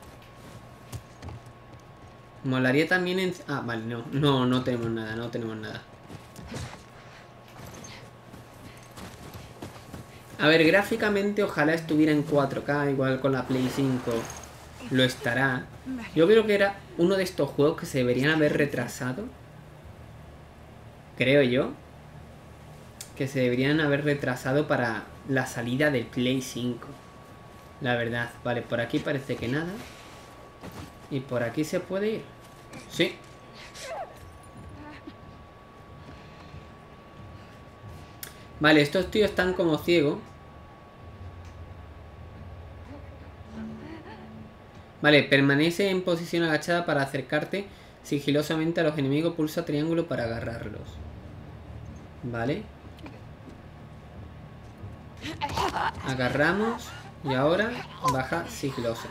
Molaría también en... Ah, vale, no. No, no tenemos nada, no tenemos nada. A ver, gráficamente ojalá estuviera en cuatro K, igual con la Play cinco lo estará. Yo creo que era uno de estos juegos que se deberían haber retrasado. Creo yo. Que se deberían haber retrasado para la salida del Play cinco. La verdad. Vale, por aquí parece que nada. Y por aquí se puede ir. Sí. Vale, estos tíos están como ciegos. Vale, permanece en posición agachada para acercarte sigilosamente a los enemigos. Pulsa triángulo para agarrarlos. Vale. Agarramos. Y ahora baja sigilosa.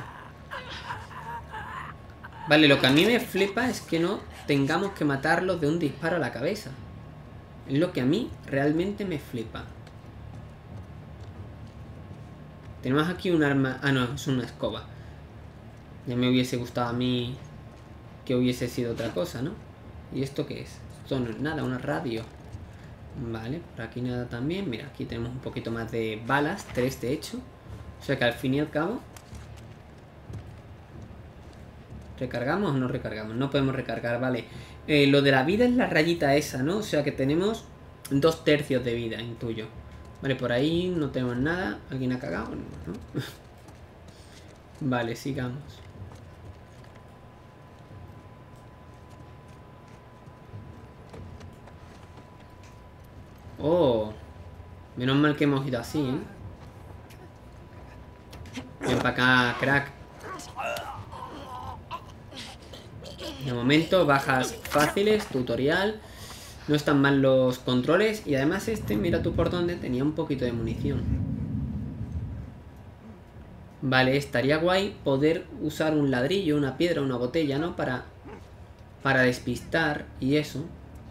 Vale, lo que a mí me flipa es que no tengamos que matarlos de un disparo a la cabeza. Es lo que a mí realmente me flipa. Tenemos aquí un arma... Ah, no, es una escoba. Ya me hubiese gustado a mí que hubiese sido otra cosa, ¿no? ¿Y esto qué es? Esto no es nada, una radio. Vale, por aquí nada también. Mira, aquí tenemos un poquito más de balas. Tres de hecho. O sea que al fin y al cabo... ¿Recargamos o no recargamos? No podemos recargar, vale. Eh, lo de la vida es la rayita esa, ¿no? O sea que tenemos dos tercios de vida, intuyo. Vale, por ahí no tenemos nada. ¿Alguien ha cagado? No, ¿no? Vale, sigamos. Oh, menos mal que hemos ido así, ¿eh? Ven para acá, crack. De momento, bajas fáciles, tutorial. No están mal los controles. Y además este, mira tú por dónde, tenía un poquito de munición. Vale, estaría guay poder usar un ladrillo, una piedra, una botella, ¿no? Para, para despistar y eso.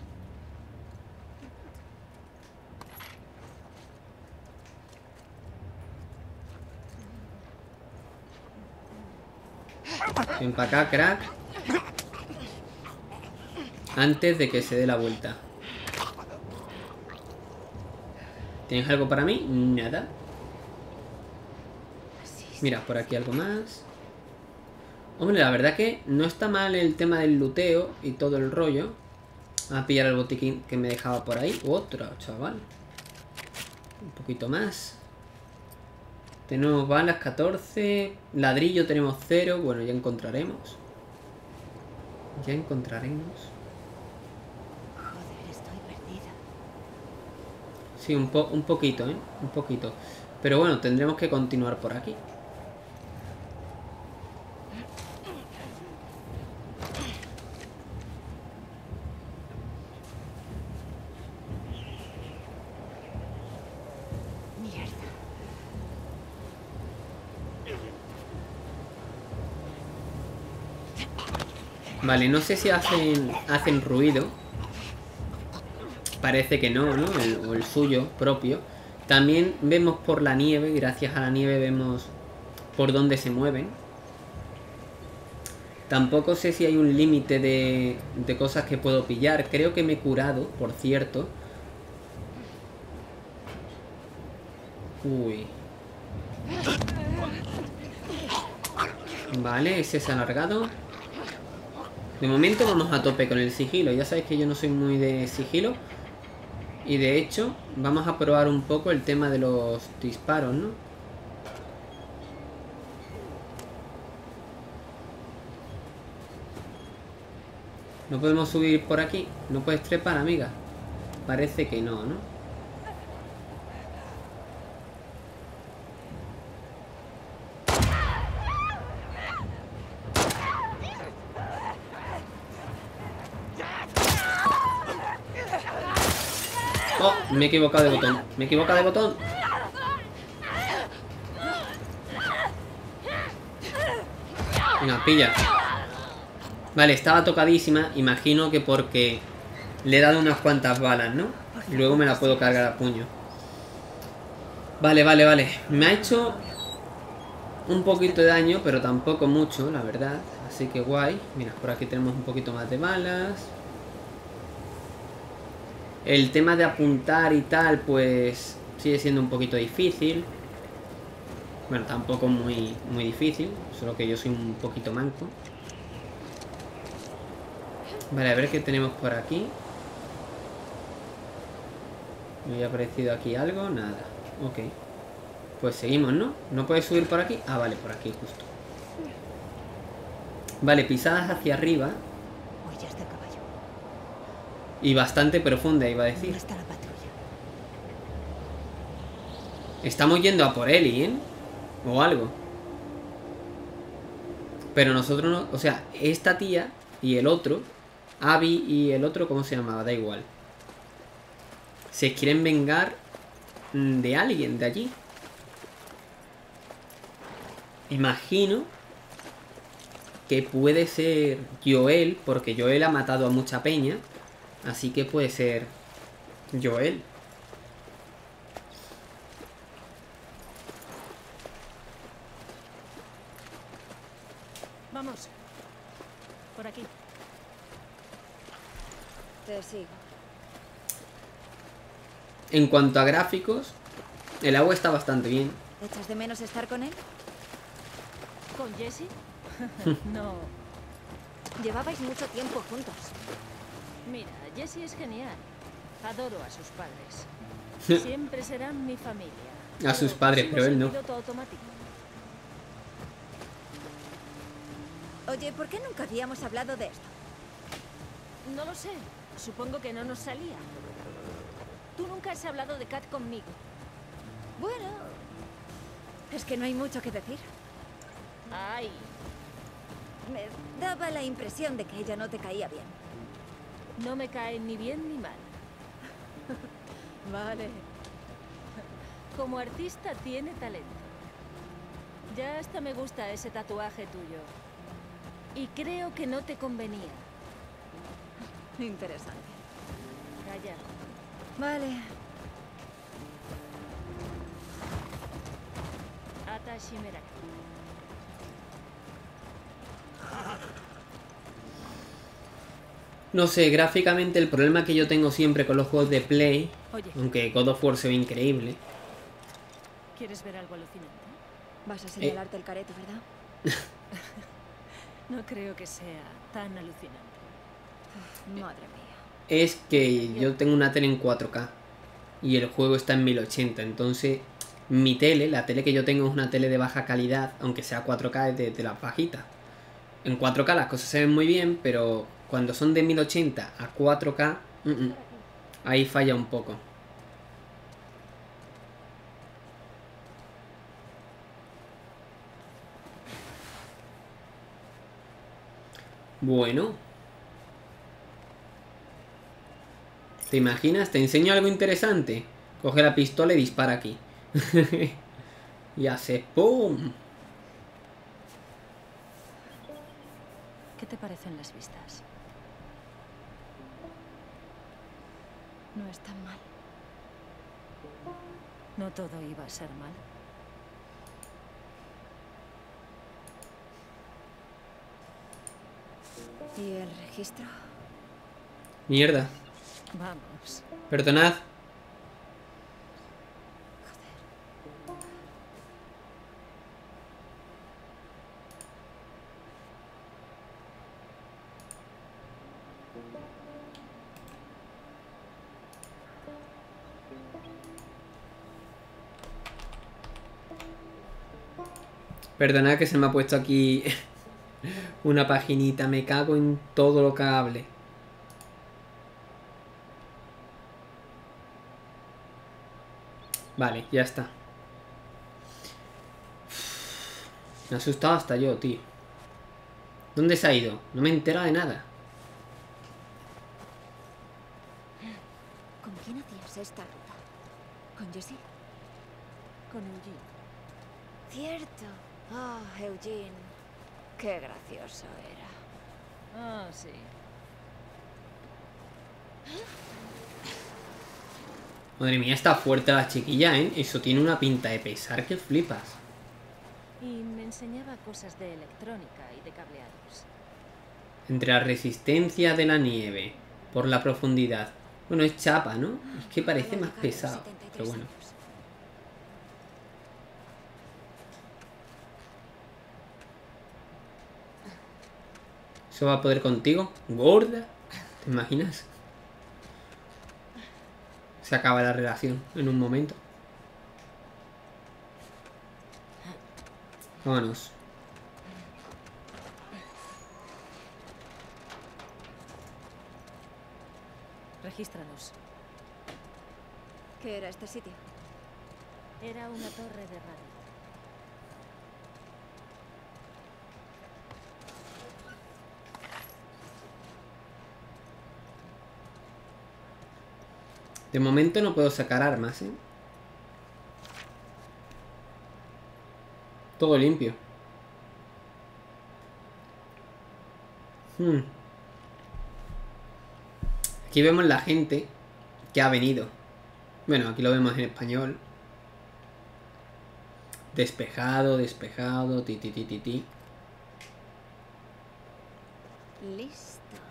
Ven para acá, crack. Antes de que se dé la vuelta. ¿Tienes algo para mí? Nada. Mira, por aquí algo más. Hombre, la verdad que no está mal el tema del luteo y todo el rollo. A pillar el botiquín que me dejaba por ahí. Otro, chaval. Un poquito más. Tenemos balas catorce. Ladrillo tenemos cero. Bueno, ya encontraremos. Ya encontraremos.
Joder, estoy perdida.
Sí, un, po un poquito, ¿eh? Un poquito. Pero bueno, tendremos que continuar por aquí. Vale, no sé si hacen, hacen ruido. Parece que no, ¿no? El, o el suyo propio. También vemos por la nieve, gracias a la nieve vemos por dónde se mueven. Tampoco sé si hay un límite de, de cosas que puedo pillar. Creo que me he curado, por cierto. Uy. Vale, ese se ha alargado. De momento vamos a tope con el sigilo. Ya sabéis que yo no soy muy de sigilo. Y de hecho, vamos a probar un poco el tema de los disparos, ¿no? ¿No podemos subir por aquí? ¿No puedes trepar, amiga? Parece que no, ¿no? Oh, me he equivocado de botón. Me he equivocado de botón. Venga, pilla. Vale, estaba tocadísima. Imagino que porque le he dado unas cuantas balas, ¿no? Y luego me la puedo cargar a puño. Vale, vale, vale. Me ha hecho un poquito de daño, pero tampoco mucho, la verdad. Así que guay. Mira, por aquí tenemos un poquito más de balas. El tema de apuntar y tal, pues Sigue siendo un poquito difícil. Bueno, tampoco muy, muy difícil. Solo que yo soy un poquito manco. Vale, a ver qué tenemos por aquí. ¿Me había aparecido aquí algo? Nada. Ok. Pues seguimos, ¿no? ¿No puedes subir por aquí? Ah, vale, por aquí justo. Vale, pisadas hacia arriba.
Huellas de caballo.
Y bastante profunda, iba a decir.
¿Dónde está la patrulla?
Estamos yendo a por Ellie, ¿eh? O algo. Pero nosotros no... O sea, esta tía y el otro... Abby y el otro, ¿cómo se llamaba? Da igual. Se quieren vengar de alguien de allí. Imagino que puede ser Joel, porque Joel ha matado a mucha peña. Así que puede ser Joel.
Vamos. Por aquí.
Te sigo.
En cuanto a gráficos, el agua está bastante bien.
¿Echas de menos estar con él?
¿Con Jesse? No.
Llevabais mucho tiempo juntos.
Mira, Jesse es genial. Adoro a sus padres. Siempre serán mi familia.
A sus padres, pero él no.
Piloto automático.
Oye, ¿por qué nunca habíamos hablado de esto?
No lo sé. Supongo que no nos salía. Tú nunca has hablado de Kat conmigo.
Bueno, es que no hay mucho que decir.
Ay,
Me daba la impresión de que ella no te caía bien.
no me cae ni bien ni mal.
Vale.
Como artista tiene talento. Ya hasta me gusta ese tatuaje tuyo. Y creo que no te convenía.
Interesante.
Calla.
Vale.
Ata Shimeraki.
No sé, gráficamente el problema que yo tengo siempre con los juegos de Play,
Oye,
aunque God of War se ve increíble.
¿quieres ver algo alucinante?
Vas a señalarte el careto, ¿verdad?
No creo que sea tan alucinante.
Madre mía.
Es que yo tengo una tele en cuatro K y el juego está en mil ochenta, entonces mi tele, la tele que yo tengo es una tele de baja calidad, aunque sea cuatro K es de, de las bajitas. En cuatro K las cosas se ven muy bien, pero cuando son de mil ochenta a cuatro K, mm -mm, ahí falla un poco. Bueno. ¿Te imaginas? Te enseño algo interesante. Coge la pistola y dispara aquí. Y hace ¡pum!
¿Qué te parecen las vistas?
No es tan mal.
No todo iba a ser mal.
¿Y el registro?
Mierda.
Vamos.
Perdonad. Perdonad que se me ha puesto aquí una paginita. Me cago en todo lo que hable. Vale, ya está. Me ha asustado hasta yo, tío. ¿Dónde se ha ido? No me he enterado de nada.
¿Con quién hacías esta ruta? ¿Con Jessie?
Con Eugene.
Cierto. Oh, Eugene. Qué gracioso era.
Ah, sí.
Madre mía, está fuerte la chiquilla, ¿eh? Eso tiene una pinta de pesar que flipas.
Y me enseñaba cosas de electrónica y de cableados.
Entre la resistencia de la nieve, por la profundidad. Bueno, es chapa, ¿no? Es que parece más pesado, pero bueno. ¿Eso va a poder contigo? ¿Gorda? ¿Te imaginas? Se acaba la relación en un momento. Vámonos.
Regístranos.
¿Qué era este sitio?
Era una torre de radio.
De momento no puedo sacar armas, ¿eh? Todo limpio. Hmm. Aquí vemos la gente que ha venido. Bueno, aquí lo vemos en español. Despejado, despejado, ti, ti, ti, ti, ti.
Listo.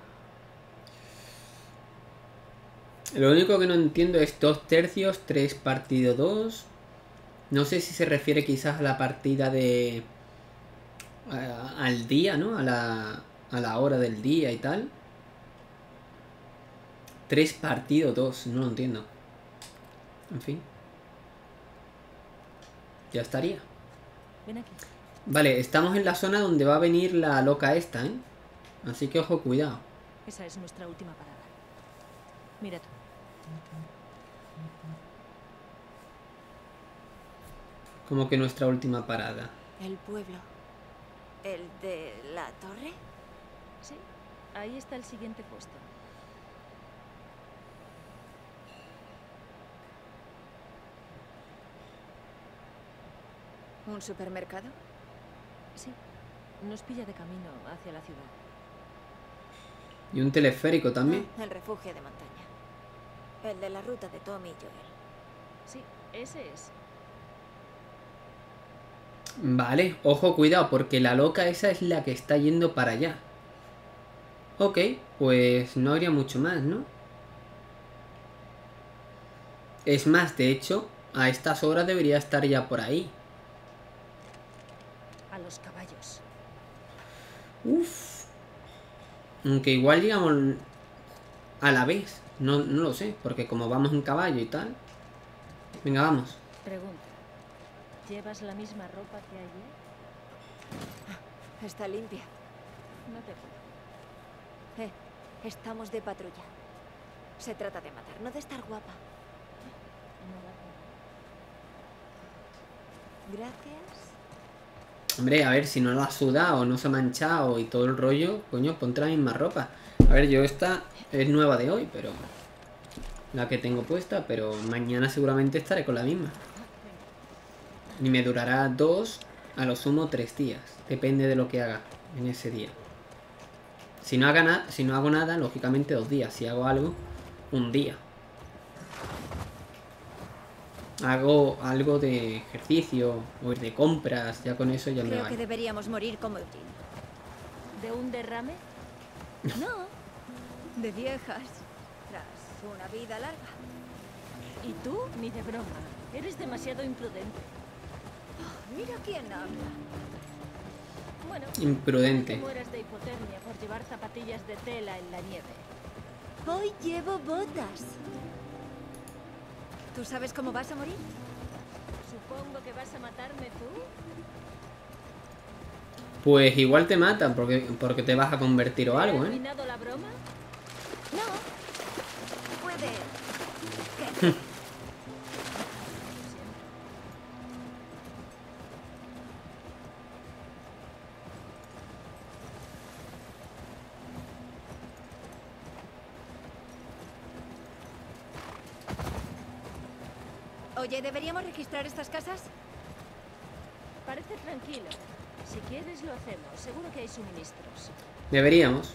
Lo único que no entiendo es dos tercios, tres partido dos. No sé si se refiere quizás a la partida de... A, al día, ¿no? A la, a la hora del día y tal. Tres partido dos, no lo entiendo. En fin. Ya estaría.
Ven aquí.
Vale, estamos en la zona donde va a venir la loca esta, ¿eh? Así que ojo, cuidado.
Esa es nuestra última parada. Mira tú.
Como que nuestra última parada.
El pueblo. ¿El de la torre?
Sí, ahí está el siguiente puesto.
¿Un supermercado?
Sí, nos pilla de camino hacia la ciudad.
Y un teleférico también.
Ah, el refugio de montaña. El de la ruta de Tommy y Joel.
Sí, ese es.
Vale, ojo, cuidado, porque la loca esa es la que está yendo para allá. Ok, pues no habría mucho más, ¿no? Es más, de hecho, a estas horas debería estar ya por ahí.
A los caballos.
Uf. Aunque igual llegamos a la vez. No, no lo sé, porque como vamos en caballo y tal. Venga, vamos.
Pregunta. ¿Llevas la misma ropa que ayer?
Está limpia.
No te preocupes.
Eh, estamos de patrulla. Se trata de matar, no de estar guapa.
No la
Gracias.
Hombre, a ver, si no la ha sudado, no se ha manchado y todo el rollo, coño, ponte la misma ropa. A ver, yo esta es nueva de hoy, pero... La que tengo puesta, pero mañana seguramente estaré con la misma. Y me durará dos, a lo sumo tres días. Depende de lo que haga en ese día. Si no, haga na si no hago nada, lógicamente dos días. Si hago algo, un día. Hago algo de ejercicio o ir de compras, ya con eso ya me
Creo
vale.
que deberíamos morir como Eugene.
¿De un derrame?
No, de viejas. Tras una vida larga.
¿Y tú? Ni de broma. Eres demasiado imprudente.
Oh, mira quién habla.
Bueno,
Imprudente.
te mueras de hipotermia por llevar zapatillas de tela en la nieve.
Hoy llevo botas. ¿Tú sabes cómo vas a morir?
Supongo que vas a matarme tú.
Pues igual te matan porque, porque te vas a convertir o algo,
¿Te he
¿eh?
arruinado la broma?
No. Puede. ¿Qué? Oye, ¿deberíamos registrar estas casas?
Parece tranquilo. Si quieres lo hacemos. Seguro que hay suministros.
Deberíamos.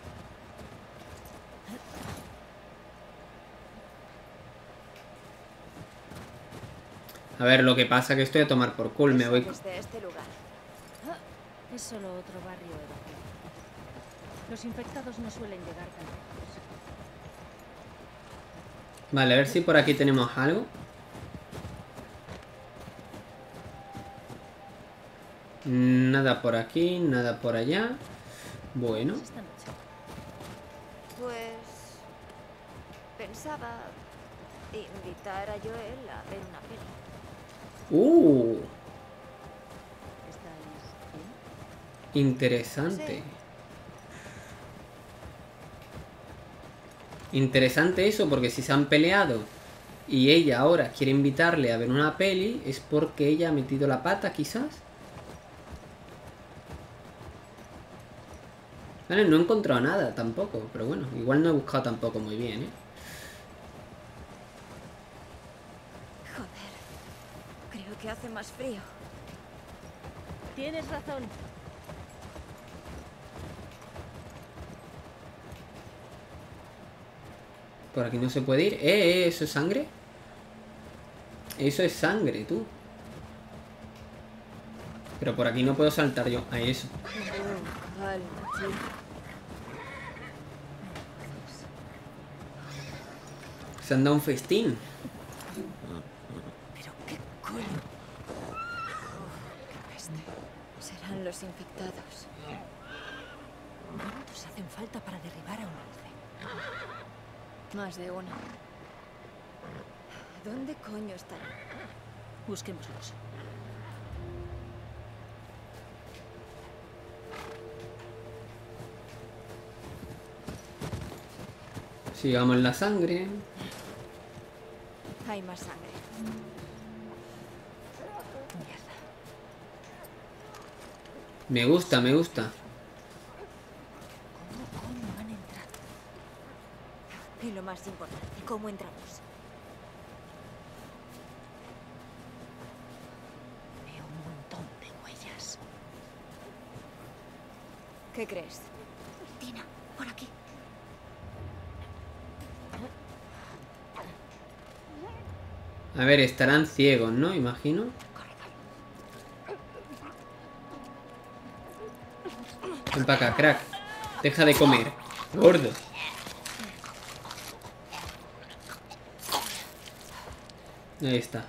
A ver, lo que pasa que estoy a tomar por cool, me voy...
Desde este lugar.
Ah, es solo otro barrio evacuado. Los infectados no suelen llegar tan lejos.
Vale, a ver si por aquí tenemos algo. Nada por aquí, nada por allá. Bueno.
esta noche?
Pues... pensaba invitar a Joel a ver una peli.
Uh,
¿Estáis bien?
interesante.
Sí.
Interesante eso, porque si se han peleado y ella ahora quiere invitarle a ver una peli, es porque ella ha metido la pata, quizás. Vale, no he encontrado nada tampoco, pero bueno, igual no he buscado tampoco muy bien, ¿eh?
Joder. Creo que hace más frío.
Tienes razón.
Por aquí no se puede ir. Eh, eh, ¿eso es sangre? Eso es sangre, tú. Pero por aquí no puedo saltar yo a eso.
Oh, calma, chico.
Se han dado un festín.
¿Pero qué coño? Oh, qué peste. Serán los infectados.
¿Cuántos hacen falta para derribar a un alce?
Más de uno. ¿Dónde coño están?
Busquémoslos.
Sigamos la sangre.
Hay más sangre.
Mierda.
Me gusta, me gusta.
¿Cómo coño han entrado? Y lo más importante, ¿cómo entramos?
Veo un montón de huellas.
¿Qué crees? Tina, por aquí.
A ver, estarán ciegos, ¿no? Imagino. Ven para acá, crack. Deja de comer. Gordo. Ahí está.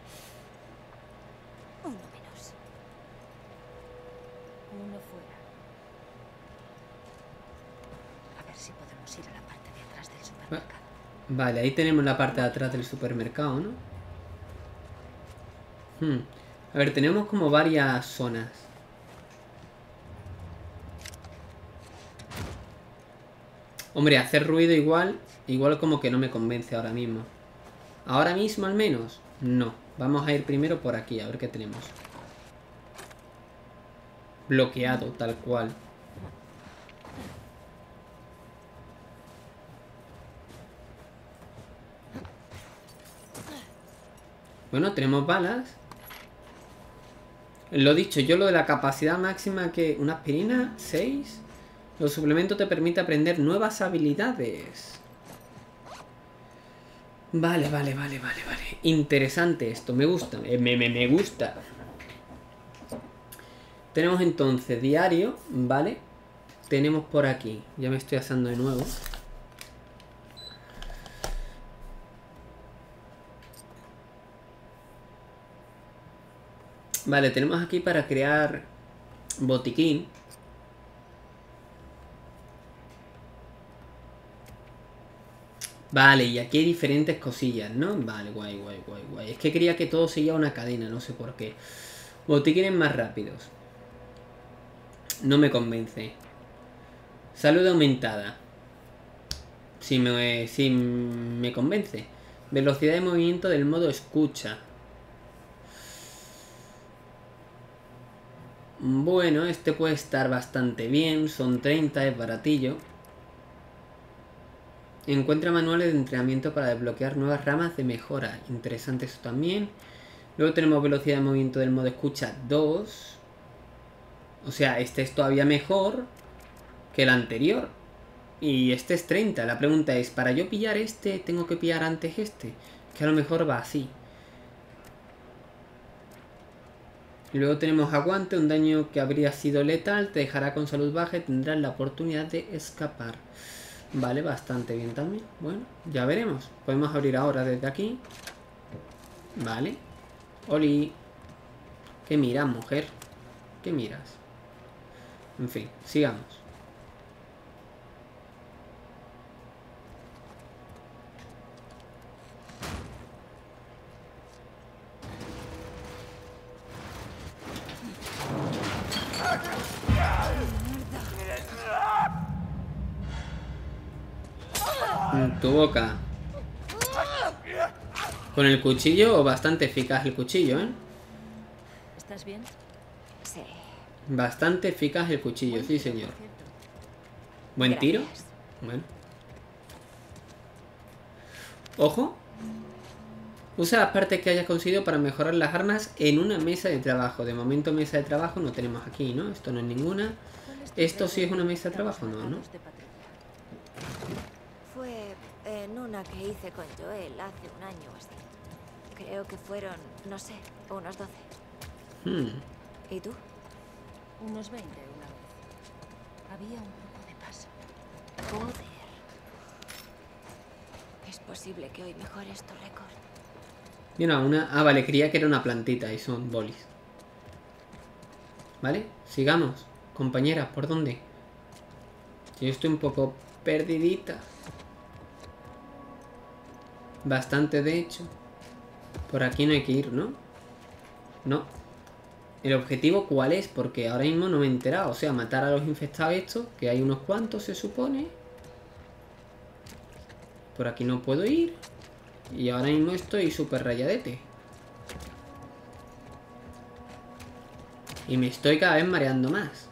Uno menos.
Uno fuera. A ver si podemos ir a la parte de atrás del supermercado.
Vale, ahí tenemos la parte de atrás del supermercado, ¿no? Hmm. A ver, tenemos como varias zonas. Hombre, hacer ruido igual, igual como que no me convence ahora mismo. Ahora mismo al menos, no. Vamos a ir primero por aquí, a ver qué tenemos. Bloqueado, tal cual. Bueno, tenemos balas. Lo dicho, yo lo de la capacidad máxima que... Una aspirina, seis. Los suplementos te permiten aprender nuevas habilidades. Vale, vale, vale, vale, vale. Interesante esto, me gusta. Me, me, me gusta. Tenemos entonces diario, ¿vale? Tenemos por aquí. Ya me estoy asando de nuevo. Vale, tenemos aquí para crear botiquín. Vale, y aquí hay diferentes cosillas, ¿no? Vale, guay, guay, guay, guay. Es que quería que todo seguía una cadena, no sé por qué. Botiquines más rápidos. No me convence. Salud aumentada. Sí me, sí me convence. Velocidad de movimiento del modo escucha. Bueno, este puede estar bastante bien. Son treinta, es baratillo. Encuentra manuales de entrenamiento para desbloquear nuevas ramas de mejora. Interesante eso también. Luego tenemos velocidad de movimiento del modo escucha dos. O sea, este es todavía mejor que el anterior. Y este es treinta. La pregunta es, ¿para yo pillar este, tengo que pillar antes este? Que a lo mejor va así. Y luego tenemos aguante, un daño que habría sido letal, te dejará con salud baja y tendrás la oportunidad de escapar. Vale, bastante bien también. Bueno, ya veremos. Podemos abrir ahora desde aquí. Vale. Oli. ¿Qué miras, mujer? ¿Qué miras? En fin, sigamos. En tu boca. Con el cuchillo, bastante eficaz el cuchillo, ¿eh?
¿Estás bien?
Sí.
Bastante eficaz el cuchillo, sí señor. ¿Buen tiro? Bueno. Ojo. Usa las partes que hayas conseguido para mejorar las armas en una mesa de trabajo. De momento mesa de trabajo no tenemos aquí, ¿no? Esto no es ninguna. Esto sí es una mesa de trabajo, ¿no? ¿no?
Fue en una que hice con Joel hace un año o así. Creo que fueron, no sé, unos doce.
Hmm.
¿Y tú?
Unos veinte una vez. Había un poco de paso.
Joder. Es posible que hoy mejores tu récord.
Mira, una... Ah, vale, creía que era una plantita y son bolis. ¿Vale? Sigamos. Compañeras, ¿por dónde? Yo estoy un poco perdidita. Bastante, de hecho. Por aquí no hay que ir, ¿no? No. ¿El objetivo cuál es? Porque ahora mismo no me he enterado. O sea, matar a los infectados estos, que hay unos cuantos, se supone. Por aquí no puedo ir. Y ahora mismo estoy súper rayadete. Y me estoy cada vez mareando más.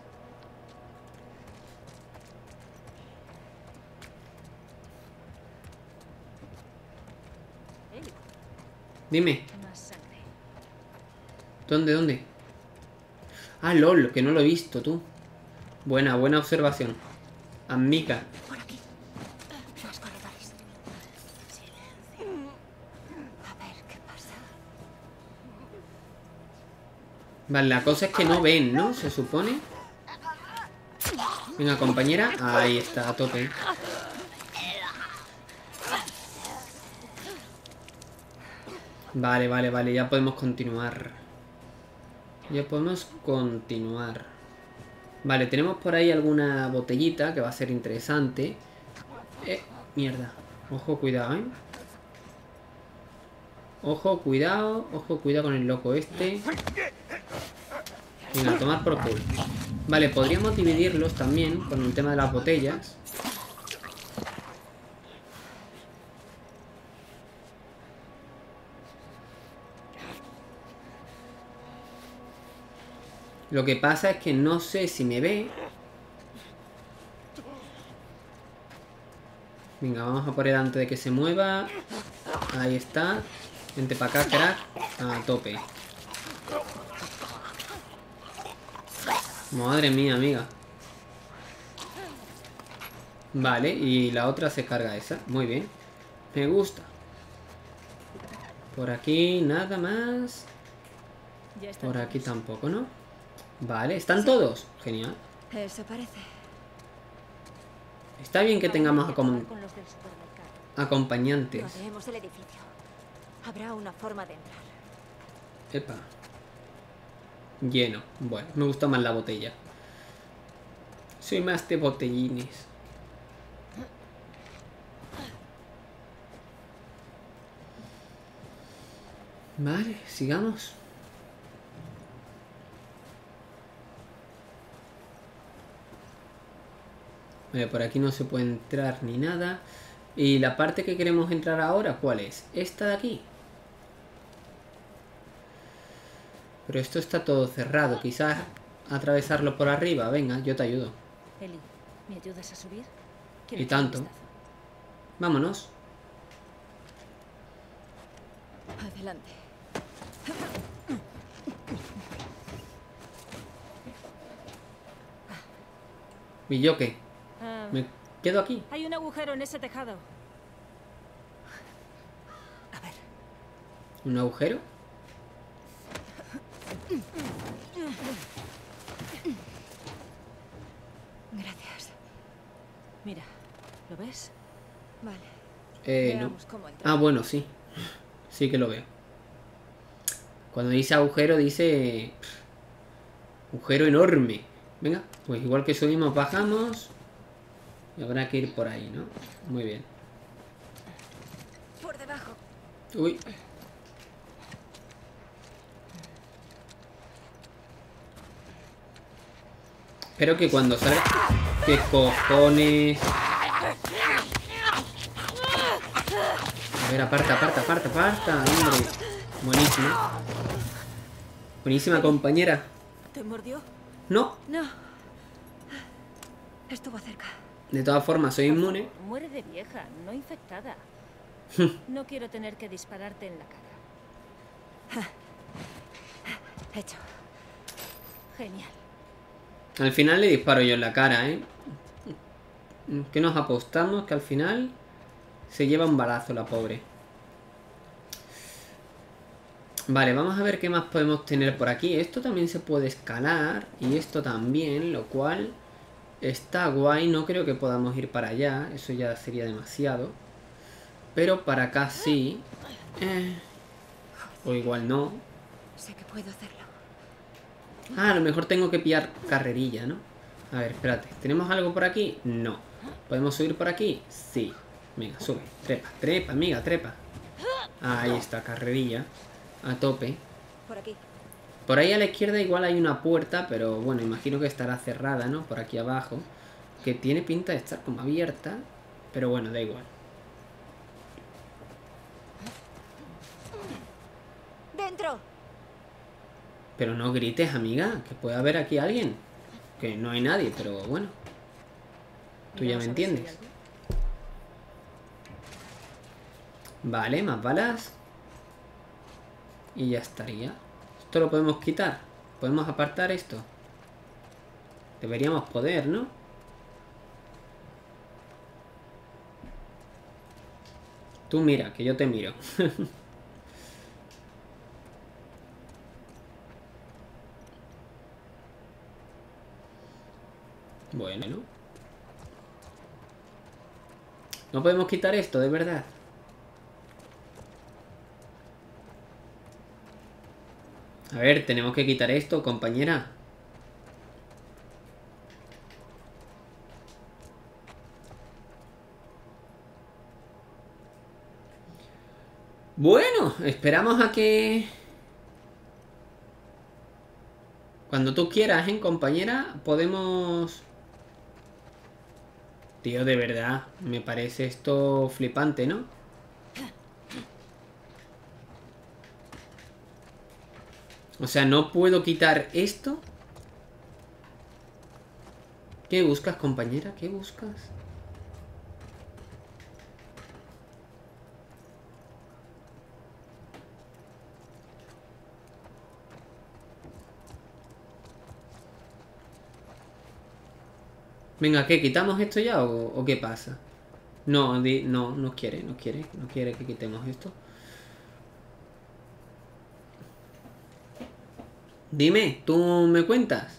Dime. ¿Dónde, dónde? Ah, lol, que no lo he visto, tú. Buena, buena observación. Amica.
Por aquí. Más corredores. Silencio. A ver qué pasa.
Vale, la cosa es que no ven, ¿no? Se supone. Venga, compañera. Ahí está, a tope. Vale, vale, vale. Ya podemos continuar. Ya podemos continuar. Vale, tenemos por ahí alguna botellita que va a ser interesante. Eh, mierda. Ojo, cuidado, ¿eh? Ojo, cuidado. Ojo, cuidado con el loco este. Venga, a tomar por culo. Vale, podríamos dividirlos también con el tema de las botellas. Lo que pasa es que no sé si me ve. Venga, vamos a poner antes de que se mueva. Ahí está. Vente para acá, crack. A tope. Madre mía, amiga. Vale, y la otra se carga esa. Muy bien. Me gusta. Por aquí nada más. Por aquí tampoco, ¿no? Vale, ¿están todos? Genial.
Eso parece.
Está bien que tengamos acom acompañantes.
Rodeemos el edificio. Habrá una forma de entrar.
Epa. Lleno. Bueno, me gusta más la botella. Soy más de botellines. Vale, sigamos. Vale, por aquí no se puede entrar ni nada. Y la parte que queremos entrar ahora, ¿cuál es? Esta de aquí. Pero esto está todo cerrado. Quizás atravesarlo por arriba. Venga, yo te ayudo.
Eli, ¿me ayudas a subir?
Y tanto. Vámonos.
Adelante.
¿Y yo qué?
Ah,
¿Me quedo aquí?
hay un agujero en ese tejado.
A ver.
¿Un agujero?
Gracias.
Mira, ¿lo ves?
Vale.
Eh, no.
Veamos cómo entrar.
Ah, bueno, sí. Sí que lo veo. Cuando dice agujero, dice... agujero enorme. Venga, pues igual que subimos, bajamos. Y habrá que ir por ahí, ¿no? Muy bien.
Por debajo.
Uy. Espero que cuando salga... ¿Qué cojones? ver, aparta, aparta, aparta, aparta, hombre. Buenísima. Buenísima, compañera.
¿Te mordió?
No.
No. Estuvo cerca.
De todas formas, soy inmune.
Muere de vieja, no infectada. No quiero tener que dispararte en la cara.
Hecho.
Genial.
Al final le disparo yo en la cara, ¿eh? ¿Qué nos apostamos? Que al final se lleva un balazo la pobre. Vale, vamos a ver qué más podemos tener por aquí. Esto también se puede escalar. Y esto también, lo cual está guay. No creo que podamos ir para allá. Eso ya sería demasiado. Pero para acá sí. Eh, o igual no.
Sé que puedo hacerlo.
Ah, a lo mejor tengo que pillar carrerilla, ¿no? A ver, espérate. ¿Tenemos algo por aquí? No. ¿Podemos subir por aquí? Sí. Venga, sube. Trepa, trepa, amiga, trepa. Ahí está, carrerilla. A tope.
Por aquí.
Por ahí a la izquierda igual hay una puerta, pero bueno, imagino que estará cerrada, ¿no? Por aquí abajo. Que tiene pinta de estar como abierta. Pero bueno, da igual.
¡Dentro!
Pero no grites, amiga, que puede haber aquí alguien. Que no hay nadie, pero bueno. Tú ya me entiendes. Vale, más balas. Y ya estaría. Esto lo podemos quitar. Podemos apartar esto. Deberíamos poder, ¿no? Tú mira, que yo te miro. Bueno, ¿no? No podemos quitar esto, de verdad. A ver, tenemos que quitar esto, compañera. Bueno, esperamos a que... Cuando tú quieras, ¿eh, compañera? Podemos... Tío, de verdad, me parece esto flipante, ¿no? O sea, ¿no puedo quitar esto? ¿Qué buscas, compañera? ¿Qué buscas? Venga, ¿qué? ¿Quitamos esto ya o, o qué pasa? No, di, no, no quiere, no quiere, no quiere que quitemos esto. Dime, ¿tú me cuentas?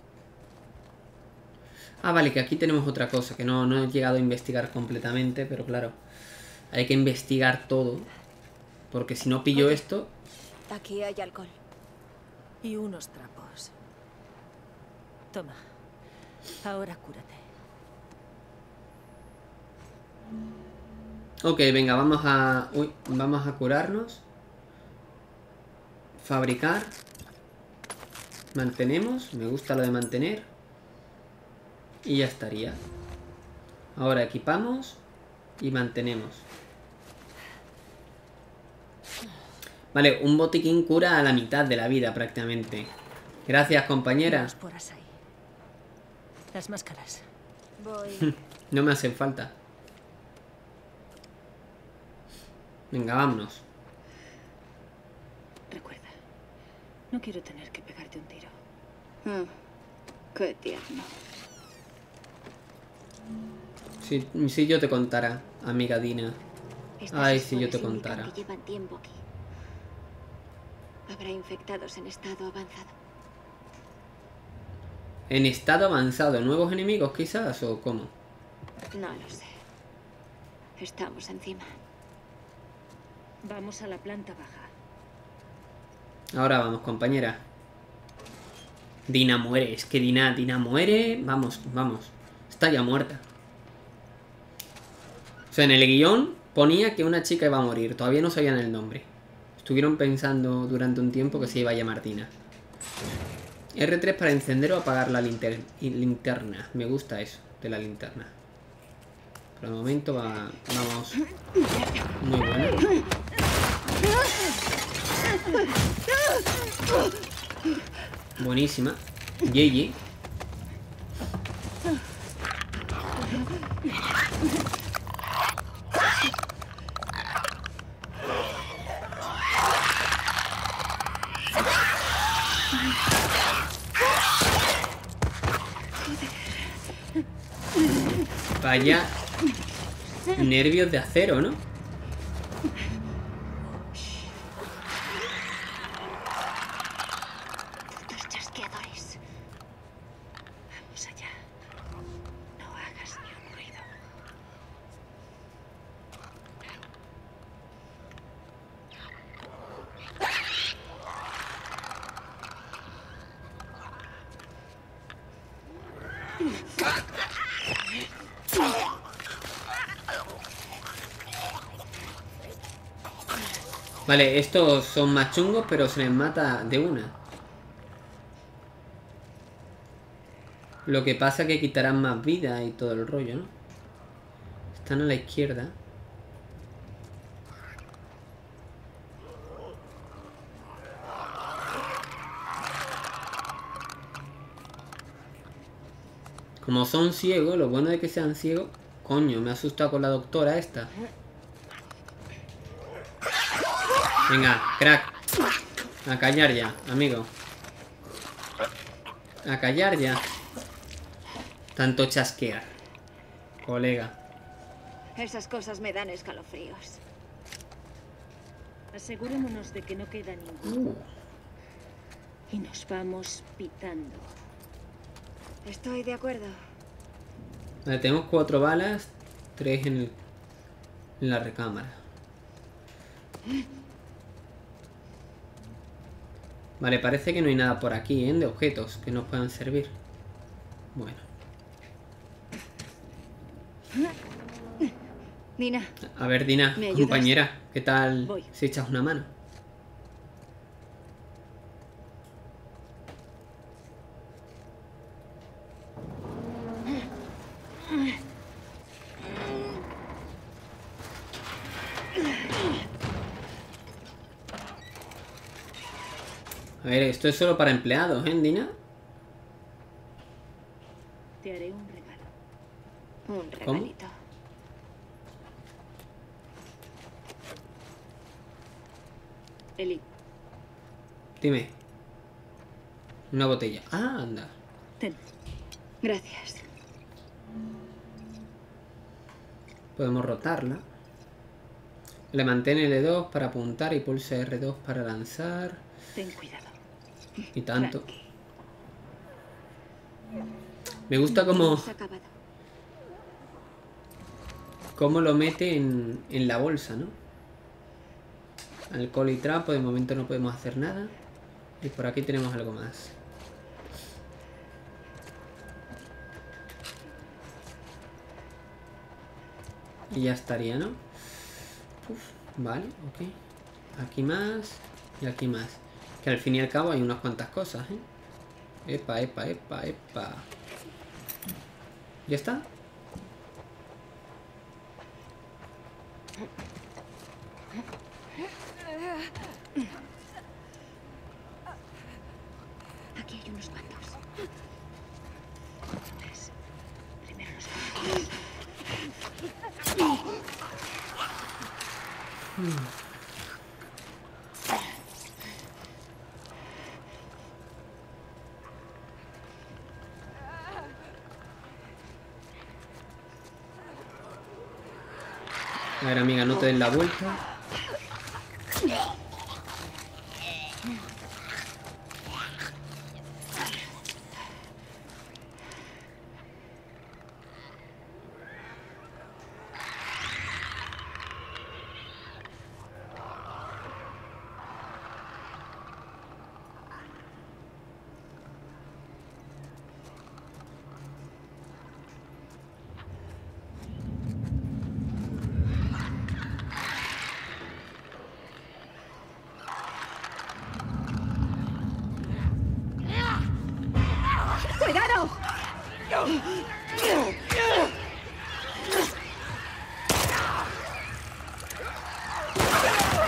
Ah, vale, que aquí tenemos otra cosa que no, no he llegado a investigar completamente, pero claro, hay que investigar todo. Porque si no pillo
Oye,
esto...
Aquí hay alcohol.
Y unos trapos. Toma. Ahora cúrate.
Ok, venga, vamos a... Uy, vamos a curarnos. Fabricar. Mantenemos. Me gusta lo de mantener. Y ya estaría. Ahora equipamos. Y mantenemos. Vale, un botiquín cura a la mitad de la vida prácticamente. Gracias, compañera.
Esporas ahí. Las máscaras.
Voy.
No me hacen falta. Venga, vámonos.
Recuerda, no quiero tener que pegarte un tiro.
Mm, qué tierno.
Si, si yo te contara, amiga Dina.
Estas
Ay, si yo
esporas
te
indican
contara.
que llevan tiempo aquí. Habrá infectados en estado avanzado.
En estado avanzado, ¿nuevos enemigos quizás o cómo?
No lo sé. Estamos encima.
Vamos a la planta baja.
Ahora vamos, compañera. Dina muere, es que Dina, Dina muere. Vamos, vamos. Está ya muerta. O sea, en el guión ponía que una chica iba a morir. Todavía no sabían el nombre. Estuvieron pensando durante un tiempo que se iba a llamar Dina. erre tres para encender o apagar la linter- linterna. Me gusta eso, de la linterna. Por el momento va, vamos muy buena. Buenísima. Yeyi. Vaya nervios de acero, ¿no?
Putos chasqueadores. Vamos allá. No hagas ni un ruido.
Vale, estos son más chungos, pero se les mata de una. Lo que pasa es que quitarán más vida y todo el rollo, ¿no? Están a la izquierda. Como son ciegos, lo bueno de que sean ciegos... Coño, me ha asustado con la doctora esta. Venga, crack. A callar ya, amigo. A callar ya. Tanto chasquear, colega.
Esas cosas me dan escalofríos.
Asegurémonos de que no queda ninguno.
Uh.
Y nos vamos pitando.
Estoy de acuerdo.
Vale, tenemos cuatro balas, tres en, el, en la recámara. Vale, parece que no hay nada por aquí, ¿eh? De objetos que nos puedan servir. Bueno.
Dina.
A ver, Dina,
¿me ayudas?
compañera, ¿qué tal
Voy.
si echas una mano? A ver, esto es solo para empleados, ¿eh, Dina?
Te haré un regalo.
Un
¿Cómo?
regalito.
Eli,
Dime. Una botella. Ah, anda.
ten.
Gracias.
Podemos rotarla. Le mantiene L dos para apuntar y pulsa R dos para lanzar.
Ten cuidado.
Y tanto. Me gusta cómo,
Hemos acabado.
cómo lo mete en, en la bolsa, ¿no? Alcohol y trapo, de momento no podemos hacer nada. Y por aquí tenemos algo más. Y ya estaría, ¿no? Uf, vale, ok. Aquí más y aquí más. Que al fin y al cabo hay unas cuantas cosas, ¿eh? Epa, epa, epa, epa. ¿Ya está?
Aquí hay unos cuantos. Pues, primero los cuantos.
A ver, amiga, no te des la vuelta.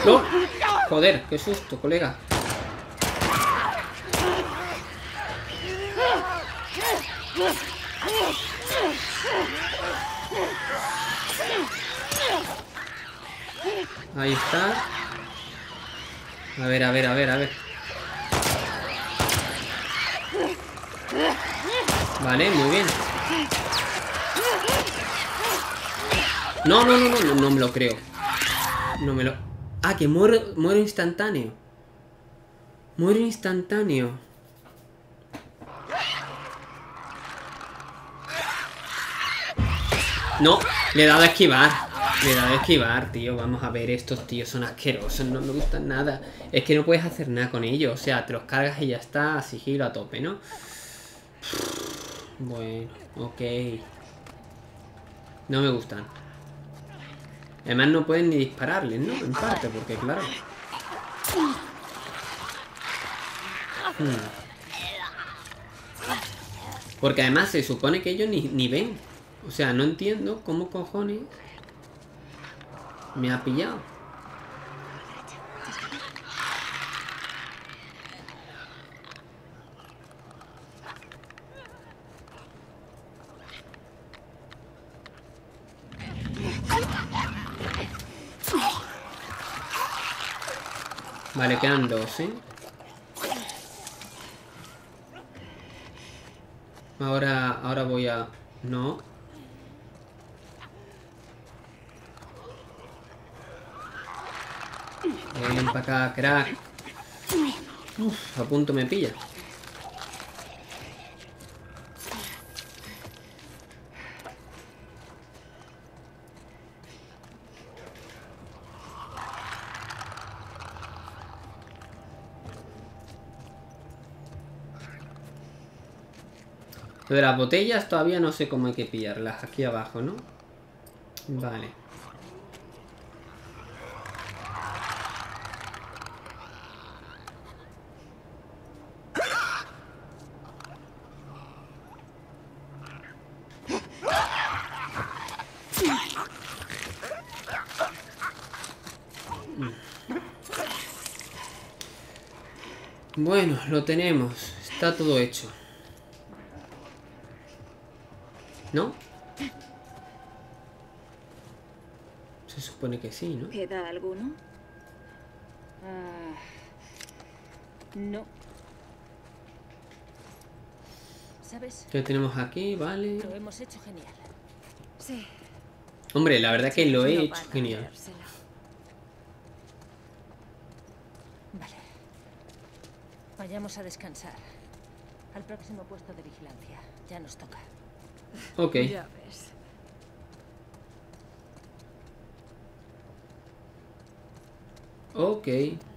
¡No! Joder, qué susto, colega. Ahí está. A ver, a ver, a ver, a ver. Vale, muy bien. No, no, no, no, no, no me lo creo. No me lo... Ah, que muero, muero instantáneo. Muero instantáneo. No, le he dado a esquivar. Le he dado a esquivar, tío. Vamos a ver, estos tíos son asquerosos. No me gustan nada. Es que no puedes hacer nada con ellos. O sea, te los cargas y ya está. Sigilo a tope, ¿no? Bueno, ok. No me gustan. Además no pueden ni dispararles, ¿no? En parte, porque claro. Hmm. Porque además se supone que ellos ni, ni ven. O sea, no entiendo cómo cojones me ha pillado. Vale, quedan dos, ¿eh? Ahora, ahora voy a... No. Ven para acá, crack. Uf, a punto me pilla. Lo de las botellas todavía no sé cómo hay que pillarlas. Aquí abajo, ¿no? Vale. Bueno, lo tenemos. Está todo hecho. ¿No? Se supone que sí, ¿no?
¿Queda alguno? Ah, no.
¿Sabes?
¿Qué tenemos aquí? Vale.
Lo hemos hecho genial.
Sí.
Hombre, la verdad que lo he
No
hecho
van a
genial.
creérselo.
Vale. Vayamos a descansar. Al próximo puesto de vigilancia. Ya nos toca.
Ok.
Ya ves.
Ok.